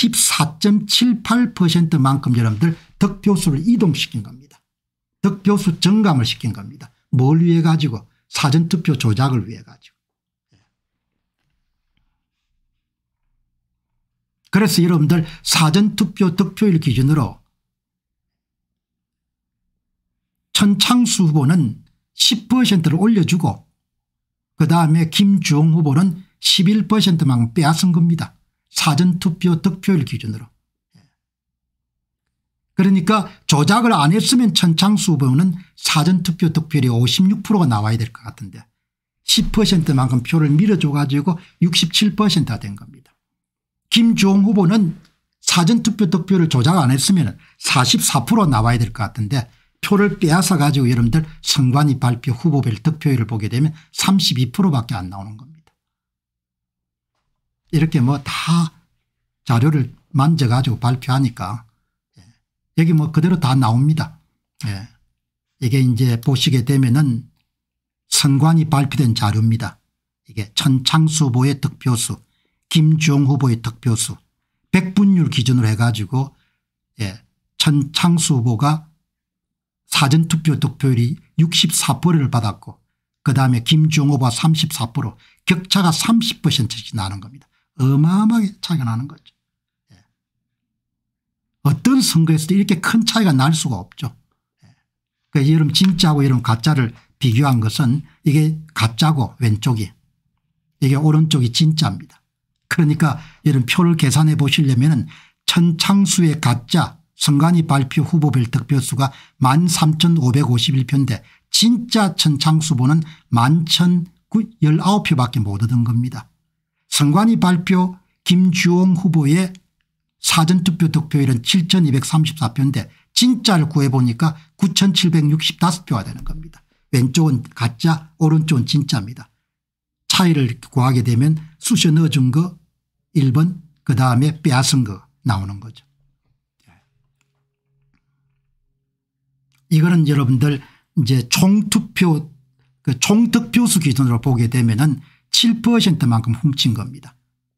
24.78%만큼 여러분들 득표수를 이동시킨 겁니다. 득표수 증감을 시킨 겁니다. 뭘 위해 가지고? 사전투표 조작을 위해 가지고. 그래서 여러분들 사전투표 득표일 기준으로 천창수 후보는 10%를 올려주고 그다음에 김주홍 후보는 11%만 빼앗은 겁니다. 사전투표 득표일 기준으로. 그러니까 조작을 안 했으면 천창수 후보는 사전투표 득표율이 56%가 나와야 될 것 같은데 10%만큼 표를 밀어줘 가지고 67%가 된 겁니다. 김주홍 후보는 사전투표 득표를 조작 안 했으면 44% 나와야 될 것 같은데 표를 빼앗아 가지고 여러분들 선관위 발표 후보별 득표율을 보게 되면 32%밖에 안 나오는 겁니다. 이렇게 뭐 다 자료를 만져 가지고 발표하니까 여기 뭐 그대로 다 나옵니다. 이게 이제 보시게 되면은 선관위 발표된 자료입니다. 이게 천창수 후보의 득표수 김주홍 후보의 득표수 100분율 기준으로 해가지고 천창수 후보가 사전투표 득표율이 64%를 받았고 그다음에 김주홍 후보가 34% 격차가 30%씩 나는 겁니다. 어마어마하게 차이가 나는 거죠. 어떤 선거에서도 이렇게 큰 차이가 날 수가 없죠. 그러니까 여러분 진짜하고 여러분 가짜를 비교한 것은 이게 가짜고 왼쪽이 이게 오른쪽이 진짜입니다. 그러니까 여러분 표를 계산해 보시려면 천창수의 가짜 선관위 발표 후보별 득표수가 13,551표인데 진짜 천창수 후보는 11,019표밖에 못 얻은 겁니다. 선관위 발표 김주홍 후보의 사전투표 득표율은 7,234표인데 진짜를 구해보니까 9,765표가 되는 겁니다. 왼쪽은 가짜 오른쪽은 진짜입니다. 차이를 구하게 되면 쑤셔 넣어준 거 1번 그다음에 빼앗은 거 나오는 거죠. 이거는 여러분들 이제 총투표 그 총득표수 기준으로 보게 되면은 7%만큼 훔친 겁니다.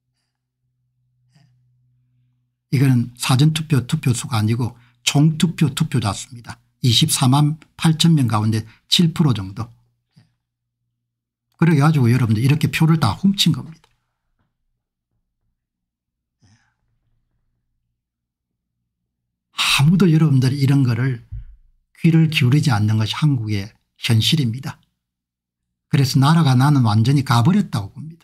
이거는 사전투표 투표수가 아니고 총투표 투표자 수입니다. 24만 8천 명 가운데 7% 정도. 그래 가지고 여러분들 이렇게 표를 다 훔친 겁니다. 아무도 여러분들이 이런 거를 귀를 기울이지 않는 것이 한국의 현실입니다. 그래서 나라가 나는 완전히 가버렸다고 봅니다.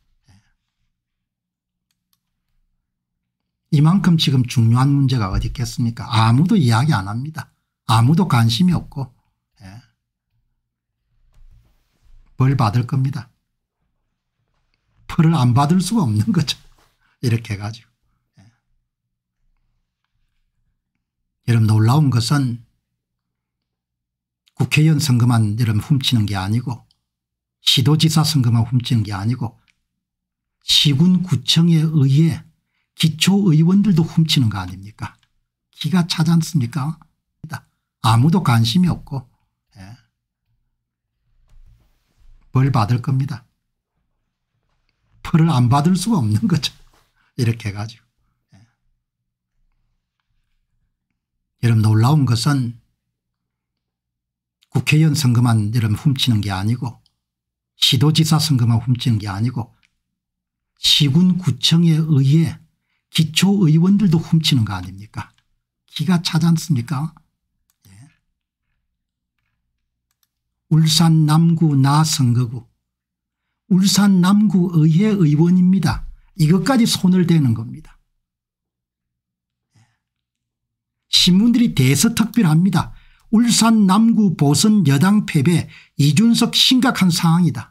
이만큼 지금 중요한 문제가 어디 있겠습니까? 아무도 이야기 안 합니다. 아무도 관심이 없고 벌 받을 겁니다. 벌을 안 받을 수가 없는 거죠. 이렇게 해가지고. 여러분 놀라운 것은 국회의원 선거만 여러분 훔치는 게 아니고 시도지사 선거만 훔치는 게 아니고 시군구청에 의해 기초의원들도 훔치는 거 아닙니까? 기가 차지 않습니까? 아무도 관심이 없고 벌 받을 겁니다. 벌을 안 받을 수가 없는 거죠. 이렇게 해가지고. 여러분 놀라운 것은 국회의원 선거만 여러분 훔치는 게 아니고 시도지사 선거만 훔치는 게 아니고 시군 구청에 의해 기초의원들도 훔치는 거 아닙니까? 기가 차지 않습니까? 예. 울산 남구 나 선거구 울산 남구 의회 의원입니다. 이것까지 손을 대는 겁니다. 신문들이 대서특필합니다. 울산 남구 보선 여당 패배 이준석 심각한 상황이다.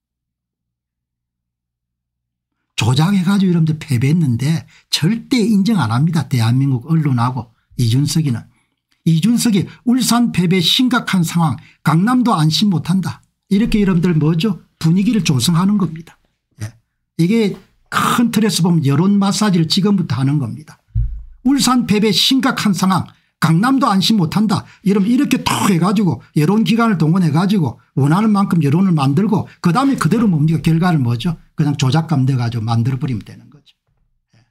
조작해가지고 여러분들 패배했는데 절대 인정 안 합니다. 대한민국 언론하고 이준석이는. 이준석이 울산 패배 심각한 상황 강남도 안심 못한다. 이렇게 여러분들 뭐죠? 분위기를 조성하는 겁니다. 예. 이게 큰 틀에서 보면 여론 마사지를 지금부터 하는 겁니다. 울산 패배 심각한 상황 강남도 안심 못한다. 여러분 이렇게 탁 해가지고 여론기관을 동원해가지고 원하는 만큼 여론을 만들고 그다음에 그대로 뭡니까 결과를 뭐죠? 그냥 조작감 돼가지고 만들어버리면 되는 거죠. 예.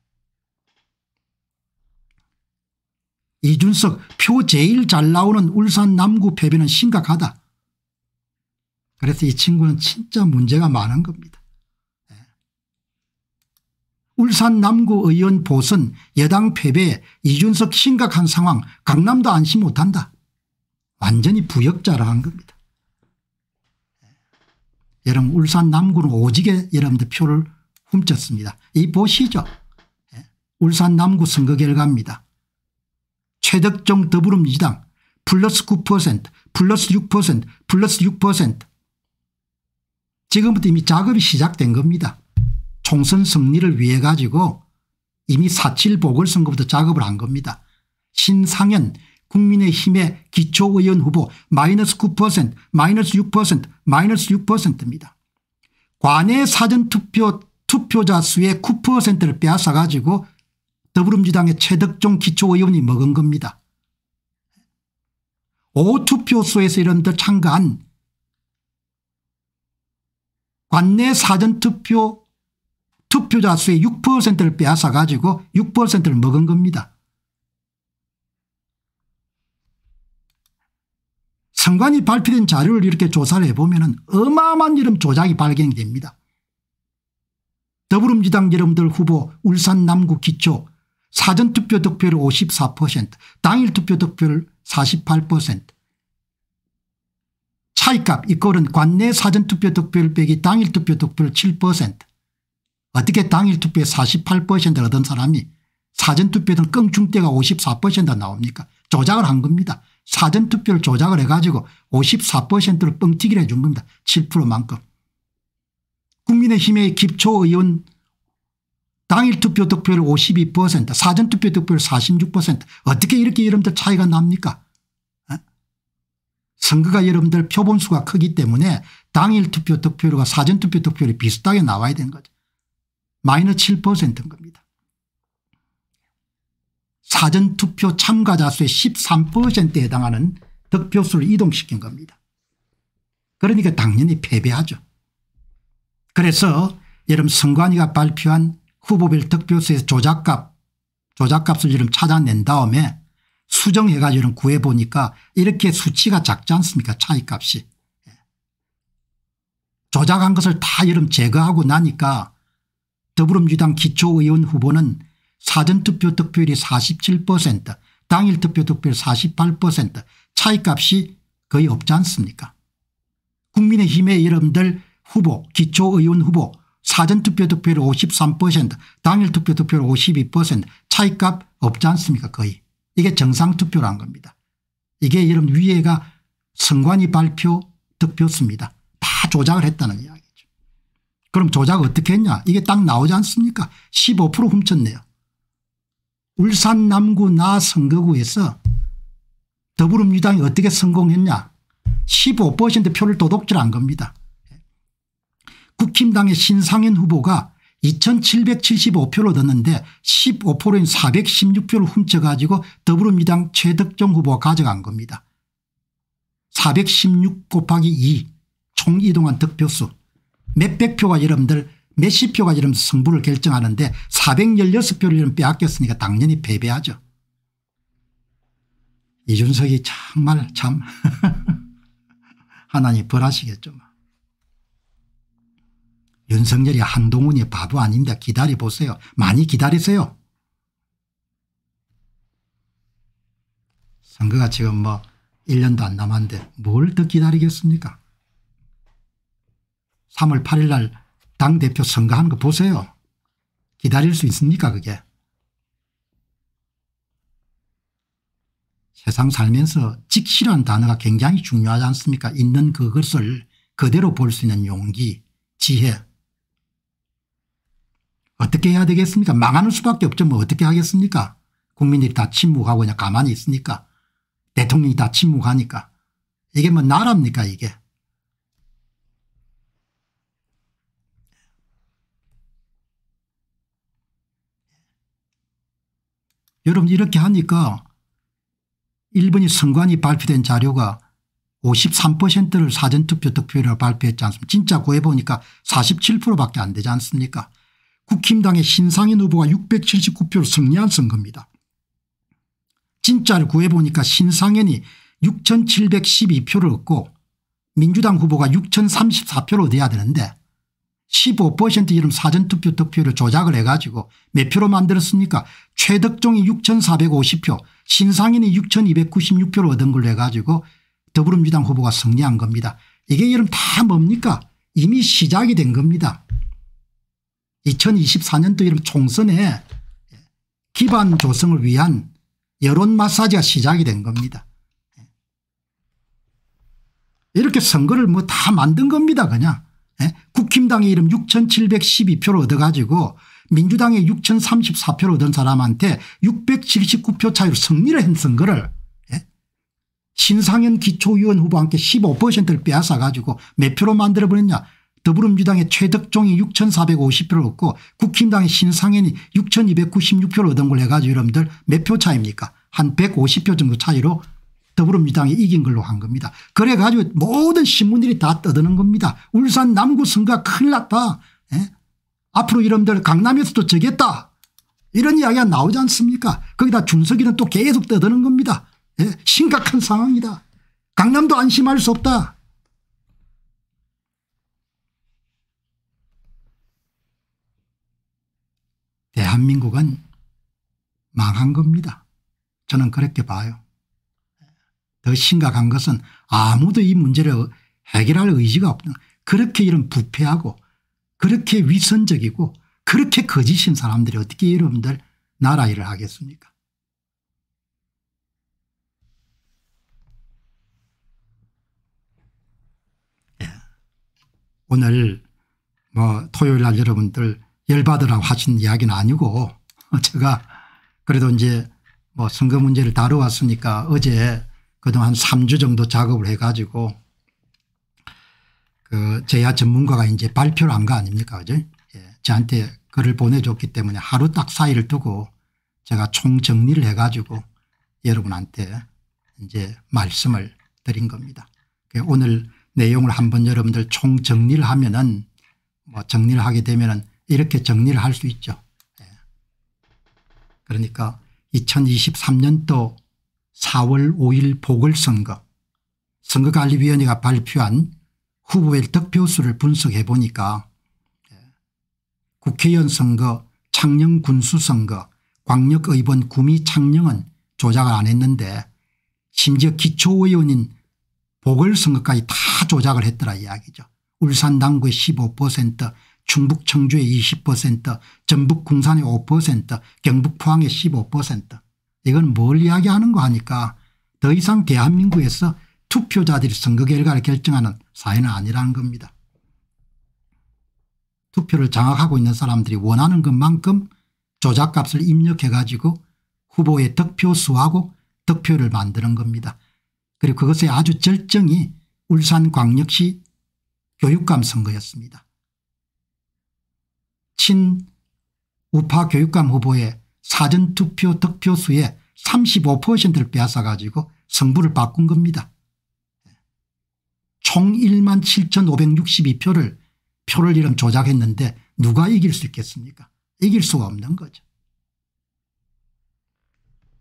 이준석 표 제일 잘 나오는 울산 남구 패배는 심각하다. 그래서 이 친구는 진짜 문제가 많은 겁니다. 예. 울산 남구 의원 보선 여당 패배 이준석 심각한 상황 강남도 안심 못한다. 완전히 부역자를 한 겁니다. 예. 여러분 울산 남구는 오지게 여러분들 표를 훔쳤습니다. 이 보시죠. 예. 울산 남구 선거 결과입니다. 최덕종 더불어민주당 플러스 9% 플러스 6% 플러스 6%. 지금부터 이미 작업이 시작된 겁니다. 총선 승리를 위해 가지고 이미 4.7 보궐선거부터 작업을 한 겁니다. 신상현 국민의힘의 기초의원 후보 마이너스 9% 마이너스 6% 마이너스 6%입니다. 관내 사전투표 투표자 수의 9%를 빼앗아 가지고 더불어민주당의 최덕종 기초의원이 먹은 겁니다. 5투표소에서 여러분들 참가한 관내 사전투표 투표자 수의 6%를 빼앗아 가지고 6%를 먹은 겁니다. 선관위 발표된 자료를 이렇게 조사를 해보면 어마어마한 이런 조작이 발견이 됩니다. 더불어민주당 여러분들 후보 울산 남구 기초 사전투표 득표율 54% 당일투표 득표율 48% 차이값 이꼴은 관내 사전투표 득표율 빼기 당일투표 득표율 7%. 어떻게 당일투표에 48%를 얻은 사람이 사전투표는 껑충떼가 54% 나옵니까? 조작을 한 겁니다. 사전투표를 조작을 해가지고 54%를 뻥튀기를 해준 겁니다. 7%만큼. 국민의힘의 기초의원 당일투표 득표율 52% 사전투표 득표율 46% 어떻게 이렇게 여러분들 차이가 납니까? 선거가 여러분들 표본수가 크기 때문에 당일투표 득표율과 사전투표 득표율이 비슷하게 나와야 되는 거죠. 마이너스 7%인 겁니다. 사전투표 참가자 수의 13%에 해당하는 득표수를 이동시킨 겁니다. 그러니까 당연히 패배하죠. 그래서 여러분 선관위가 발표한 후보별 득표수에서 조작값을 여러분 찾아낸 다음에 수정해가지고 구해보니까 이렇게 수치가 작지 않습니까? 차이값이. 조작한 것을 다 여러분 제거하고 나니까 더불어민주당 기초의원 후보는 사전투표 득표율이 47% 당일투표 득표율 48% 차이값이 거의 없지 않습니까? 국민의힘의 여러분들 후보 기초의원 후보 사전투표 득표율 53% 당일투표 득표율 52% 차이값 없지 않습니까? 거의. 이게 정상투표란 겁니다. 이게 여러분 위에가 선관위 발표 득표수입니다. 다 조작을 했다는 이야기죠. 그럼 조작 어떻게 했냐? 이게 딱 나오지 않습니까? 15% 훔쳤네요. 울산 남구 나 선거구에서 더불어민주당이 어떻게 성공했냐? 15% 표를 도둑질한 겁니다. 국힘당의 신상현 후보가 2775표를 얻었는데 15%인 416표를 훔쳐가지고 더불어민주당 최덕종 후보가 가져간 겁니다. 416 곱하기 2 총 이동한 득표수 몇백 표가 여러분들 몇십 표가 여러분들 승부를 결정하는데 416표를 여러분 빼앗겼으니까 당연히 패배하죠. 이준석이 정말 참 하나님 벌하시겠죠. 윤석열이 한동훈이 바보 아닌데 기다려보세요. 많이 기다리세요. 선거가 지금 뭐 1년도 안 남았는데 뭘 더 기다리겠습니까? 3월 8일 날 당대표 선거하는 거 보세요. 기다릴 수 있습니까 그게? 세상 살면서 직시라는 단어가 굉장히 중요하지 않습니까? 있는 그것을 그대로 볼 수 있는 용기, 지혜. 어떻게 해야 되겠습니까? 망하는 수밖에 없죠. 뭐 어떻게 하겠습니까? 국민들이 다 침묵하고 그냥 가만히 있으니까. 대통령이 다 침묵하니까. 이게 뭐 나라입니까 이게. 여러분 이렇게 하니까 일본이 선관위 발표된 자료가 53%를 사전투표 득표율로 발표했지 않습니까? 진짜 구해보니까 47%밖에 안 되지 않습니까? 국힘당의 신상현 후보가 679표로 승리한 선거입니다. 진짜를 구해보니까 신상현이 6712표를 얻고 민주당 후보가 6034표를 얻어야 되는데 15% 이름 사전투표 득표율을 조작을 해가지고 몇 표로 만들었습니까? 최덕종이 6450표 신상현이 6296표를 얻은 걸로 해가지고 더불어민주당 후보가 승리한 겁니다. 이게 이름 다 뭡니까? 이미 시작이 된 겁니다. 2024년도 이름 총선에 기반 조성을 위한 여론 마사지가 시작이 된 겁니다. 이렇게 선거를 뭐 다 만든 겁니다 그냥. 국힘당의 이름 6712표를 얻어가지고 민주당의 6034표를 얻은 사람한테 679표 차이로 승리를 한 선거를 신상현 기초의원 후보와 함께 15%를 빼앗아 가지고 몇 표로 만들어버렸냐. 더불어민주당의 최덕종이 6450표를 얻고 국힘당의 신상현이 6296표를 얻은 걸 해가지고 여러분들 몇 표 차이입니까? 한 150표 정도 차이로 더불어민주당이 이긴 걸로 한 겁니다. 그래 가지고 모든 신문들이 다 떠드는 겁니다. 울산 남구 선거가 큰일 났다. 앞으로 여러분들 강남에서도 저겠다. 이런 이야기가 나오지 않습니까? 거기다 준석이는 또 계속 떠드는 겁니다. 심각한 상황이다. 강남도 안심할 수 없다. 대한민국은 망한 겁니다. 저는 그렇게 봐요. 더 심각한 것은 아무도 이 문제를 해결할 의지가 없는 그렇게 이런 부패하고 그렇게 위선적이고 그렇게 거짓인 사람들이 어떻게 여러분들 나라 일을 하겠습니까? 오늘 뭐 토요일 날 여러분들 열받으라고 하신 이야기는 아니고 제가 그래도 이제 뭐 선거 문제를 다뤄왔으니까 어제 그동안 3주 정도 작업을 해가지고 그 제야 전문가가 이제 발표를 한 거 아닙니까? 그죠? 저한테 글을 보내줬기 때문에 하루 딱 사이를 두고 제가 총정리를 해가지고 여러분한테 이제 말씀을 드린 겁니다. 오늘 내용을 한번 여러분들 총정리를 하면은 뭐 정리를 하게 되면은 이렇게 정리를 할 수 있죠. 그러니까 2023년도 4월 5일 보궐선거 선거관리위원회가 발표한 후보의 득표수를 분석해 보니까 국회의원 선거, 창녕 군수 선거, 광역의원 구미 창녕은 조작을 안 했는데 심지어 기초의원인 보궐선거까지 다 조작을 했더라 이야기죠. 울산 남구의 15%, 충북 청주의 20%, 전북 궁산의 5%, 경북 포항의 15%. 이건 뭘 이야기하는 거 하니까 더 이상 대한민국에서 투표자들이 선거 결과를 결정하는 사회는 아니라는 겁니다. 투표를 장악하고 있는 사람들이 원하는 것만큼 조작값을 입력해 가지고 후보의 득표수하고 득표를 만드는 겁니다. 그리고 그것의 아주 절정이 울산광역시 교육감 선거였습니다. 친우파 교육감 후보의 사전투표 득표수의 35%를 빼앗아 가지고 성부를 바꾼 겁니다. 총 17,562표를 이름 조작했는데 누가 이길 수 있겠습니까? 이길 수가 없는 거죠.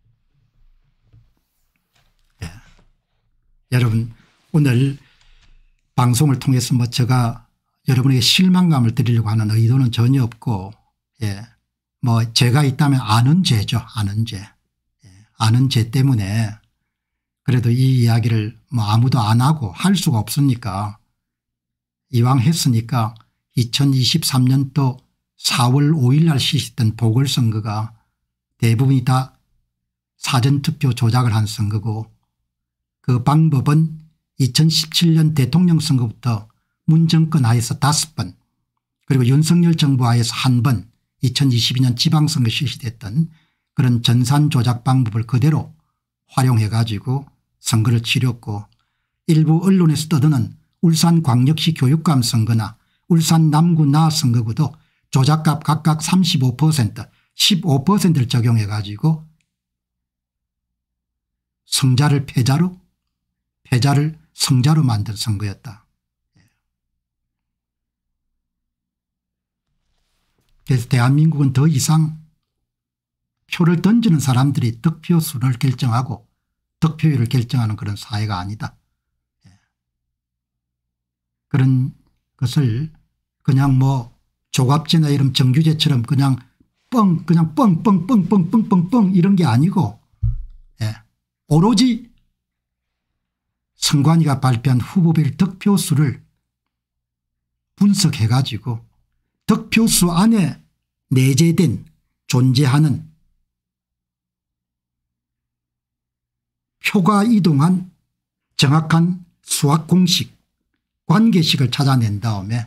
여러분 오늘 방송을 통해서 뭐 제가 여러분에게 실망감을 드리려고 하는 의도는 전혀 없고, 예, 뭐 죄가 있다면 아는 죄죠. 아는 죄. 예, 아는 죄 때문에 그래도 이 이야기를 뭐 아무도 안 하고 할 수가 없으니까 이왕 했으니까 2023년도 4월 5일 날 실시했던 보궐선거가 대부분이 다 사전투표 조작을 한 선거고, 그 방법은 2017년 대통령 선거부터 문 정권 하에서 5번, 그리고 윤석열 정부 하에서 1번 2022년 지방선거 실시됐던 그런 전산 조작 방법을 그대로 활용해 가지고 선거를 치렀고, 일부 언론에서 떠드는 울산광역시 교육감 선거나 울산 남구 나 선거구도 조작값 각각 35% 15%를 적용해 가지고 성자를 패자로, 패자를 성자로 만든 선거였다. 그래서 대한민국은 더 이상 표를 던지는 사람들이 득표 수를 결정하고 득표율을 결정하는 그런 사회가 아니다. 그런 것을 그냥 뭐 조갑제나 이런 정규제처럼 그냥 뻥뻥뻥뻥뻥뻥뻥 이런 게 아니고, 예, 오로지 선관위가 발표한 후보별 득표수를 분석해 가지고 득표수 안에 내재된 존재하는 표가 이동한 정확한 수학 공식 관계식을 찾아낸 다음에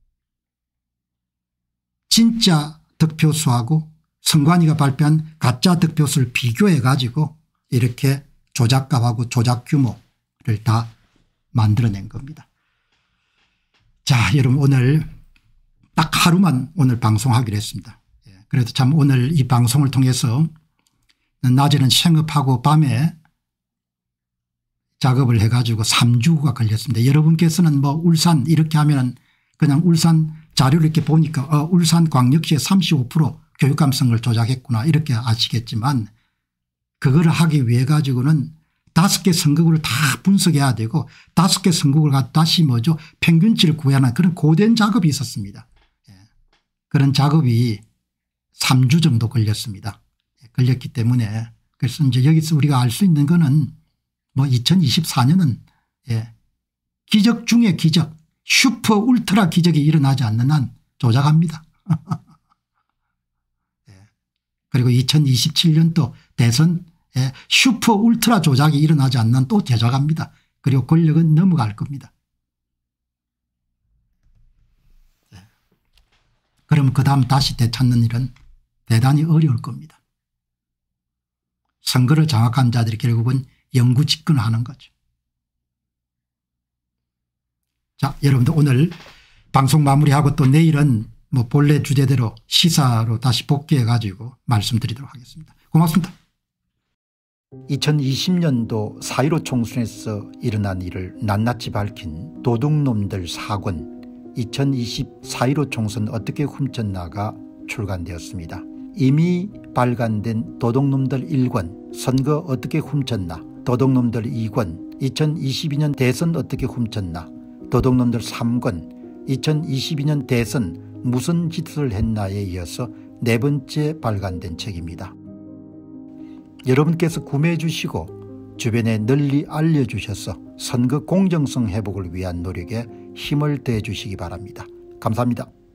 진짜 득표수하고 선관위가 발표한 가짜 득표수를 비교해 가지고 이렇게 조작값하고 조작 규모를 다 만들어낸 겁니다. 자, 여러분 오늘 딱 하루만 오늘 방송하기로 했습니다. 그래도 참 오늘 이 방송을 통해서 낮에는 생업하고 밤에 작업을 해가지고 3주가 걸렸습니다. 여러분께서는 뭐 울산 이렇게 하면은 그냥 울산 자료를 이렇게 보니까 울산 광역시에 35% 교육감 선거를 조작했구나 이렇게 아시겠지만, 그거를 하기 위해 가지고는 5개 선거구를 다 분석해야 되고 5개 선거구를 갖다 다시 뭐죠 평균치를 구하는 그런 고된 작업이 있었습니다. 그런 작업이 3주 정도 걸렸습니다. 걸렸기 때문에 그래서 이제 여기서 우리가 알 수 있는 거는 뭐 2024년은 기적 중에 기적, 슈퍼 울트라 기적이 일어나지 않는 한 조작합니다. 그리고 2027년도 대선 슈퍼 울트라 조작이 일어나지 않는 한 또 조작합니다. 그리고 권력은 넘어갈 겁니다. 그러면 그다음 다시 되찾는 일은 대단히 어려울 겁니다. 선거를 장악한 자들이 결국은 영구 집권을 하는 거죠. 자, 여러분들 오늘 방송 마무리하고 또 내일은 뭐 본래 주제대로 시사로 다시 복귀해 가지고 말씀드리도록 하겠습니다. 고맙습니다. 2020년도 4.15 총선에서 일어난 일을 낱낱이 밝힌 도둑놈들 사권 2020 4.15 총선 어떻게 훔쳤나가 출간되었습니다. 이미 발간된 도둑놈들 1권 선거 어떻게 훔쳤나, 도둑놈들 2권 2022년 대선 어떻게 훔쳤나, 도둑놈들 3권 2022년 대선 무슨 짓을 했나에 이어서 4번째 발간된 책입니다. 여러분께서 구매해 주시고 주변에 널리 알려주셔서 선거 공정성 회복을 위한 노력에 힘을 더해 주시기 바랍니다. 감사합니다.